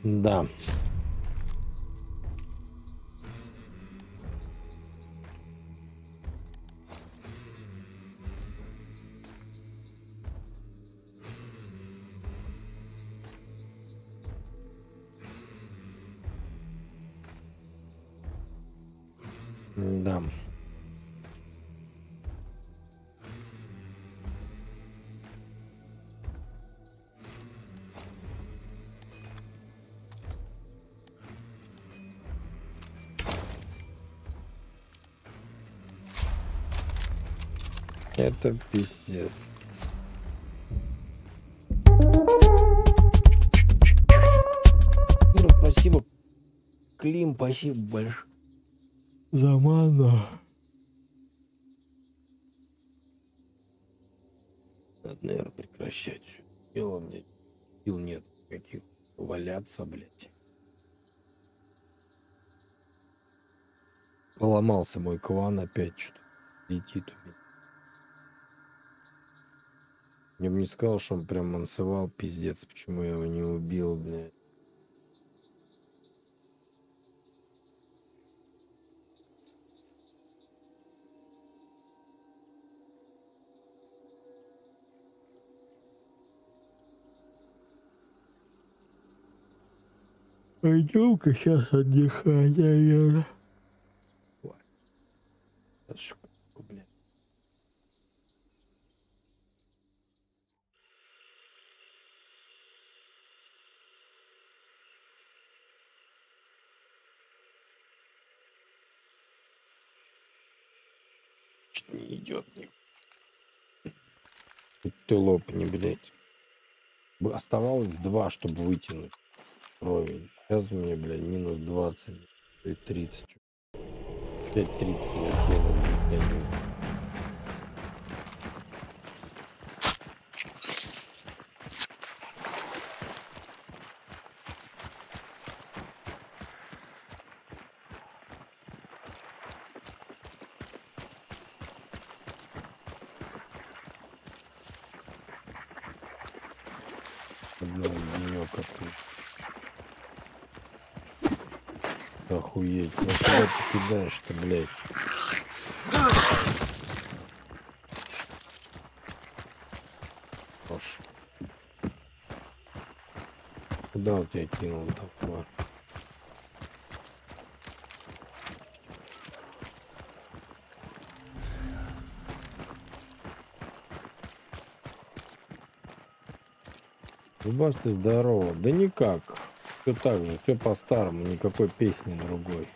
Да. Да. Это пиздец. Спасибо, Клим, спасибо большое за ману. Надо, наверное, прекращать все дело. Мне сил нет никаких валяться, блядь. Поломался мой кван опять, что-то летит у меня. Я бы не сказал, что он прям мансовал, пиздец, почему я его не убил, блядь. Пойдем-ка сейчас отдыхать, наверное. Блядь. Чуть не идет. Ты лопни, блядь. Оставалось два, чтобы вытянуть уровень. Сейчас у меня, блядь, минус двадцать, тридцать. пять тридцать не кинул. Охуеть. Ну куда ты кидаешь-то, блядь? Хорош. Куда у тебя кинул такое? Зубас, ты здорово. Да никак. Все так же, все по-старому, никакой песни другой.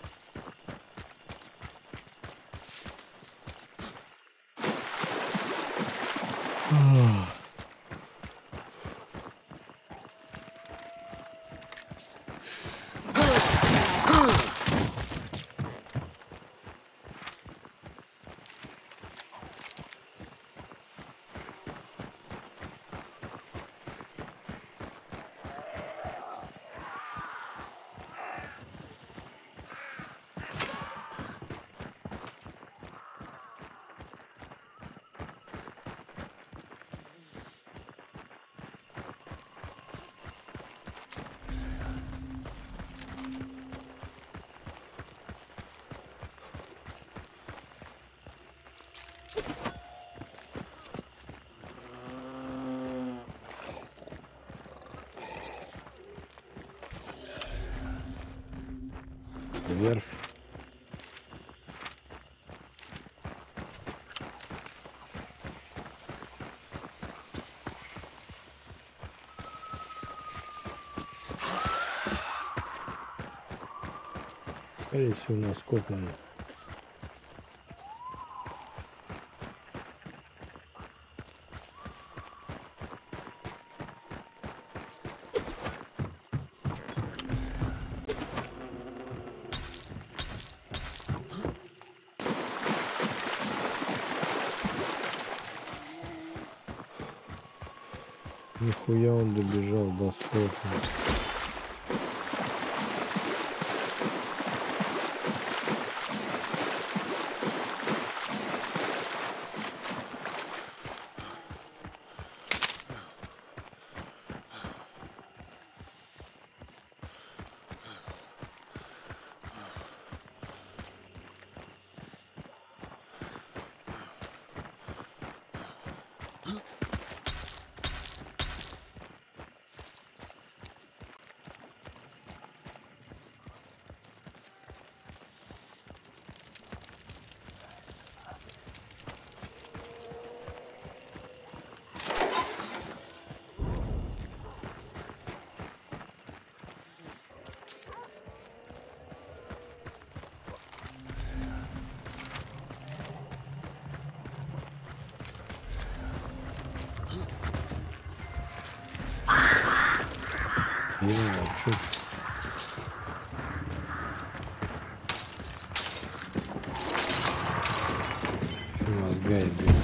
Верфь. Скорее всего, у нас копано. Нихуя он добежал до скотта. Я чё? Мозгай, блин.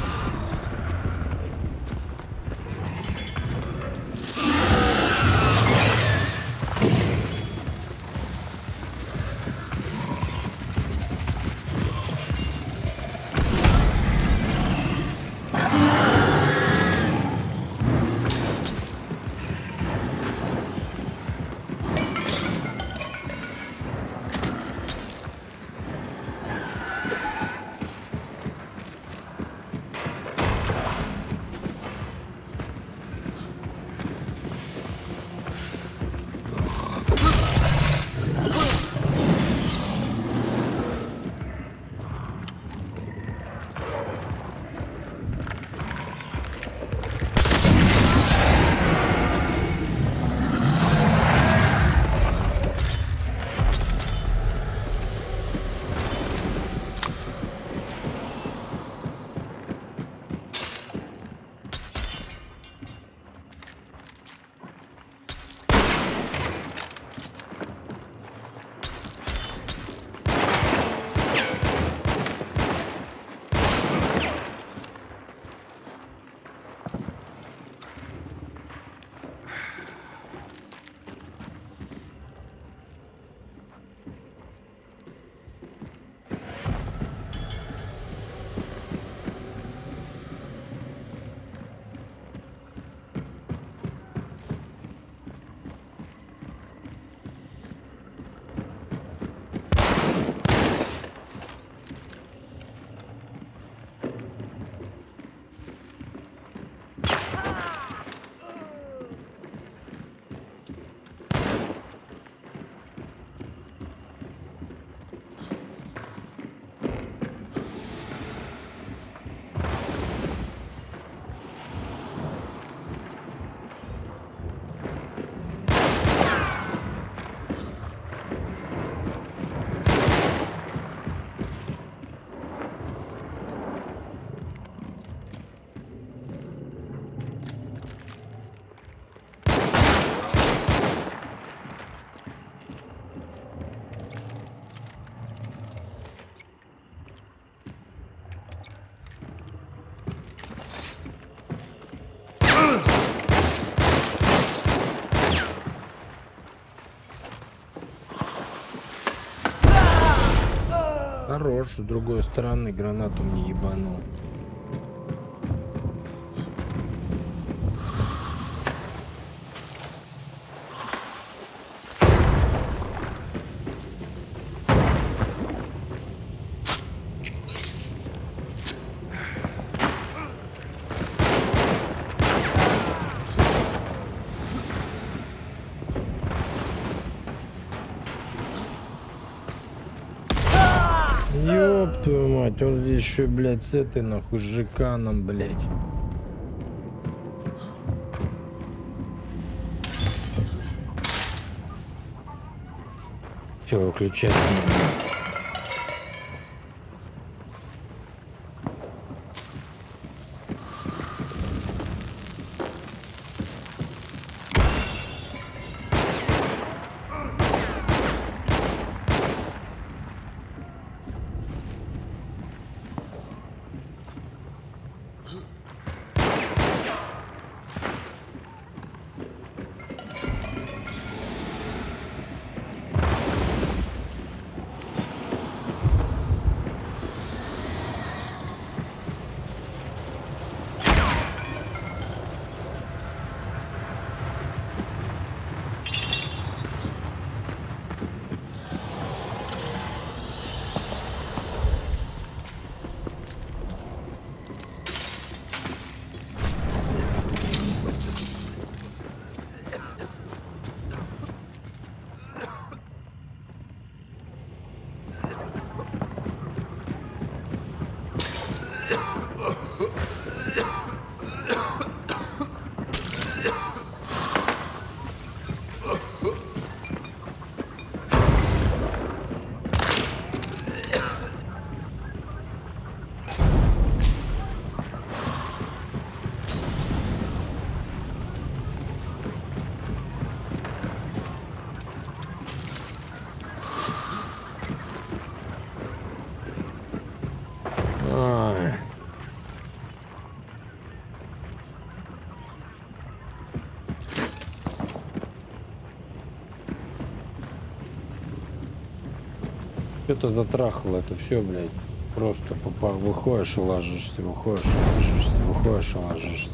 Хорош, с другой стороны гранату мне ебанул. Ёб твою мать, он здесь еще, блядь, с этой нахуй, с жиканом, блядь. Все, выключай. Что-то затрахало, это все, блядь. Просто попа выходишь и ложишься, выходишь и ложишься, выходишь и ложишься.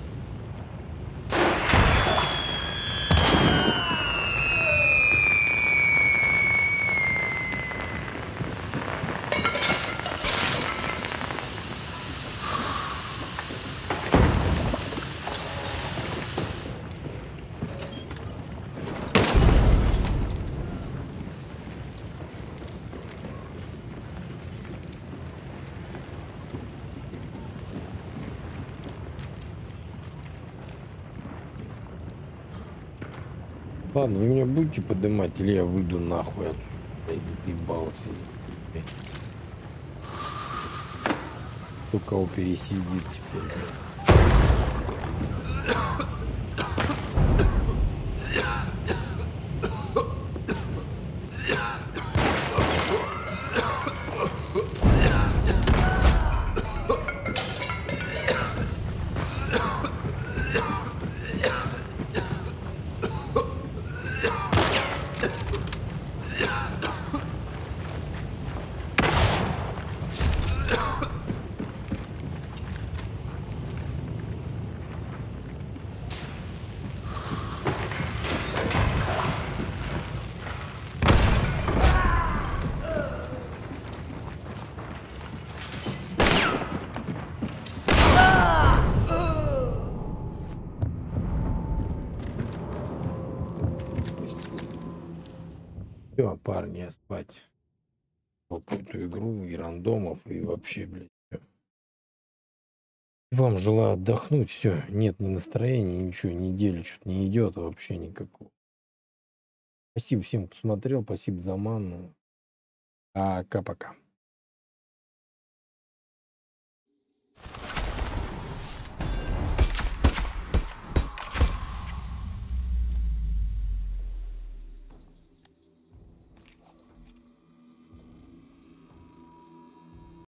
Ладно, вы меня будете поднимать, или я выйду нахуй отсюда, блядь, заебался. Блядь. Кто кого пересидит теперь, блядь. Все, парни, я спать. Какую-то игру и рандомов, и вообще, блядь, всё. Вам желаю отдохнуть, все. Нет ни настроения, ничего, неделю что-то не идет вообще никакого. Спасибо всем, кто смотрел, спасибо за манну. Пока-пока.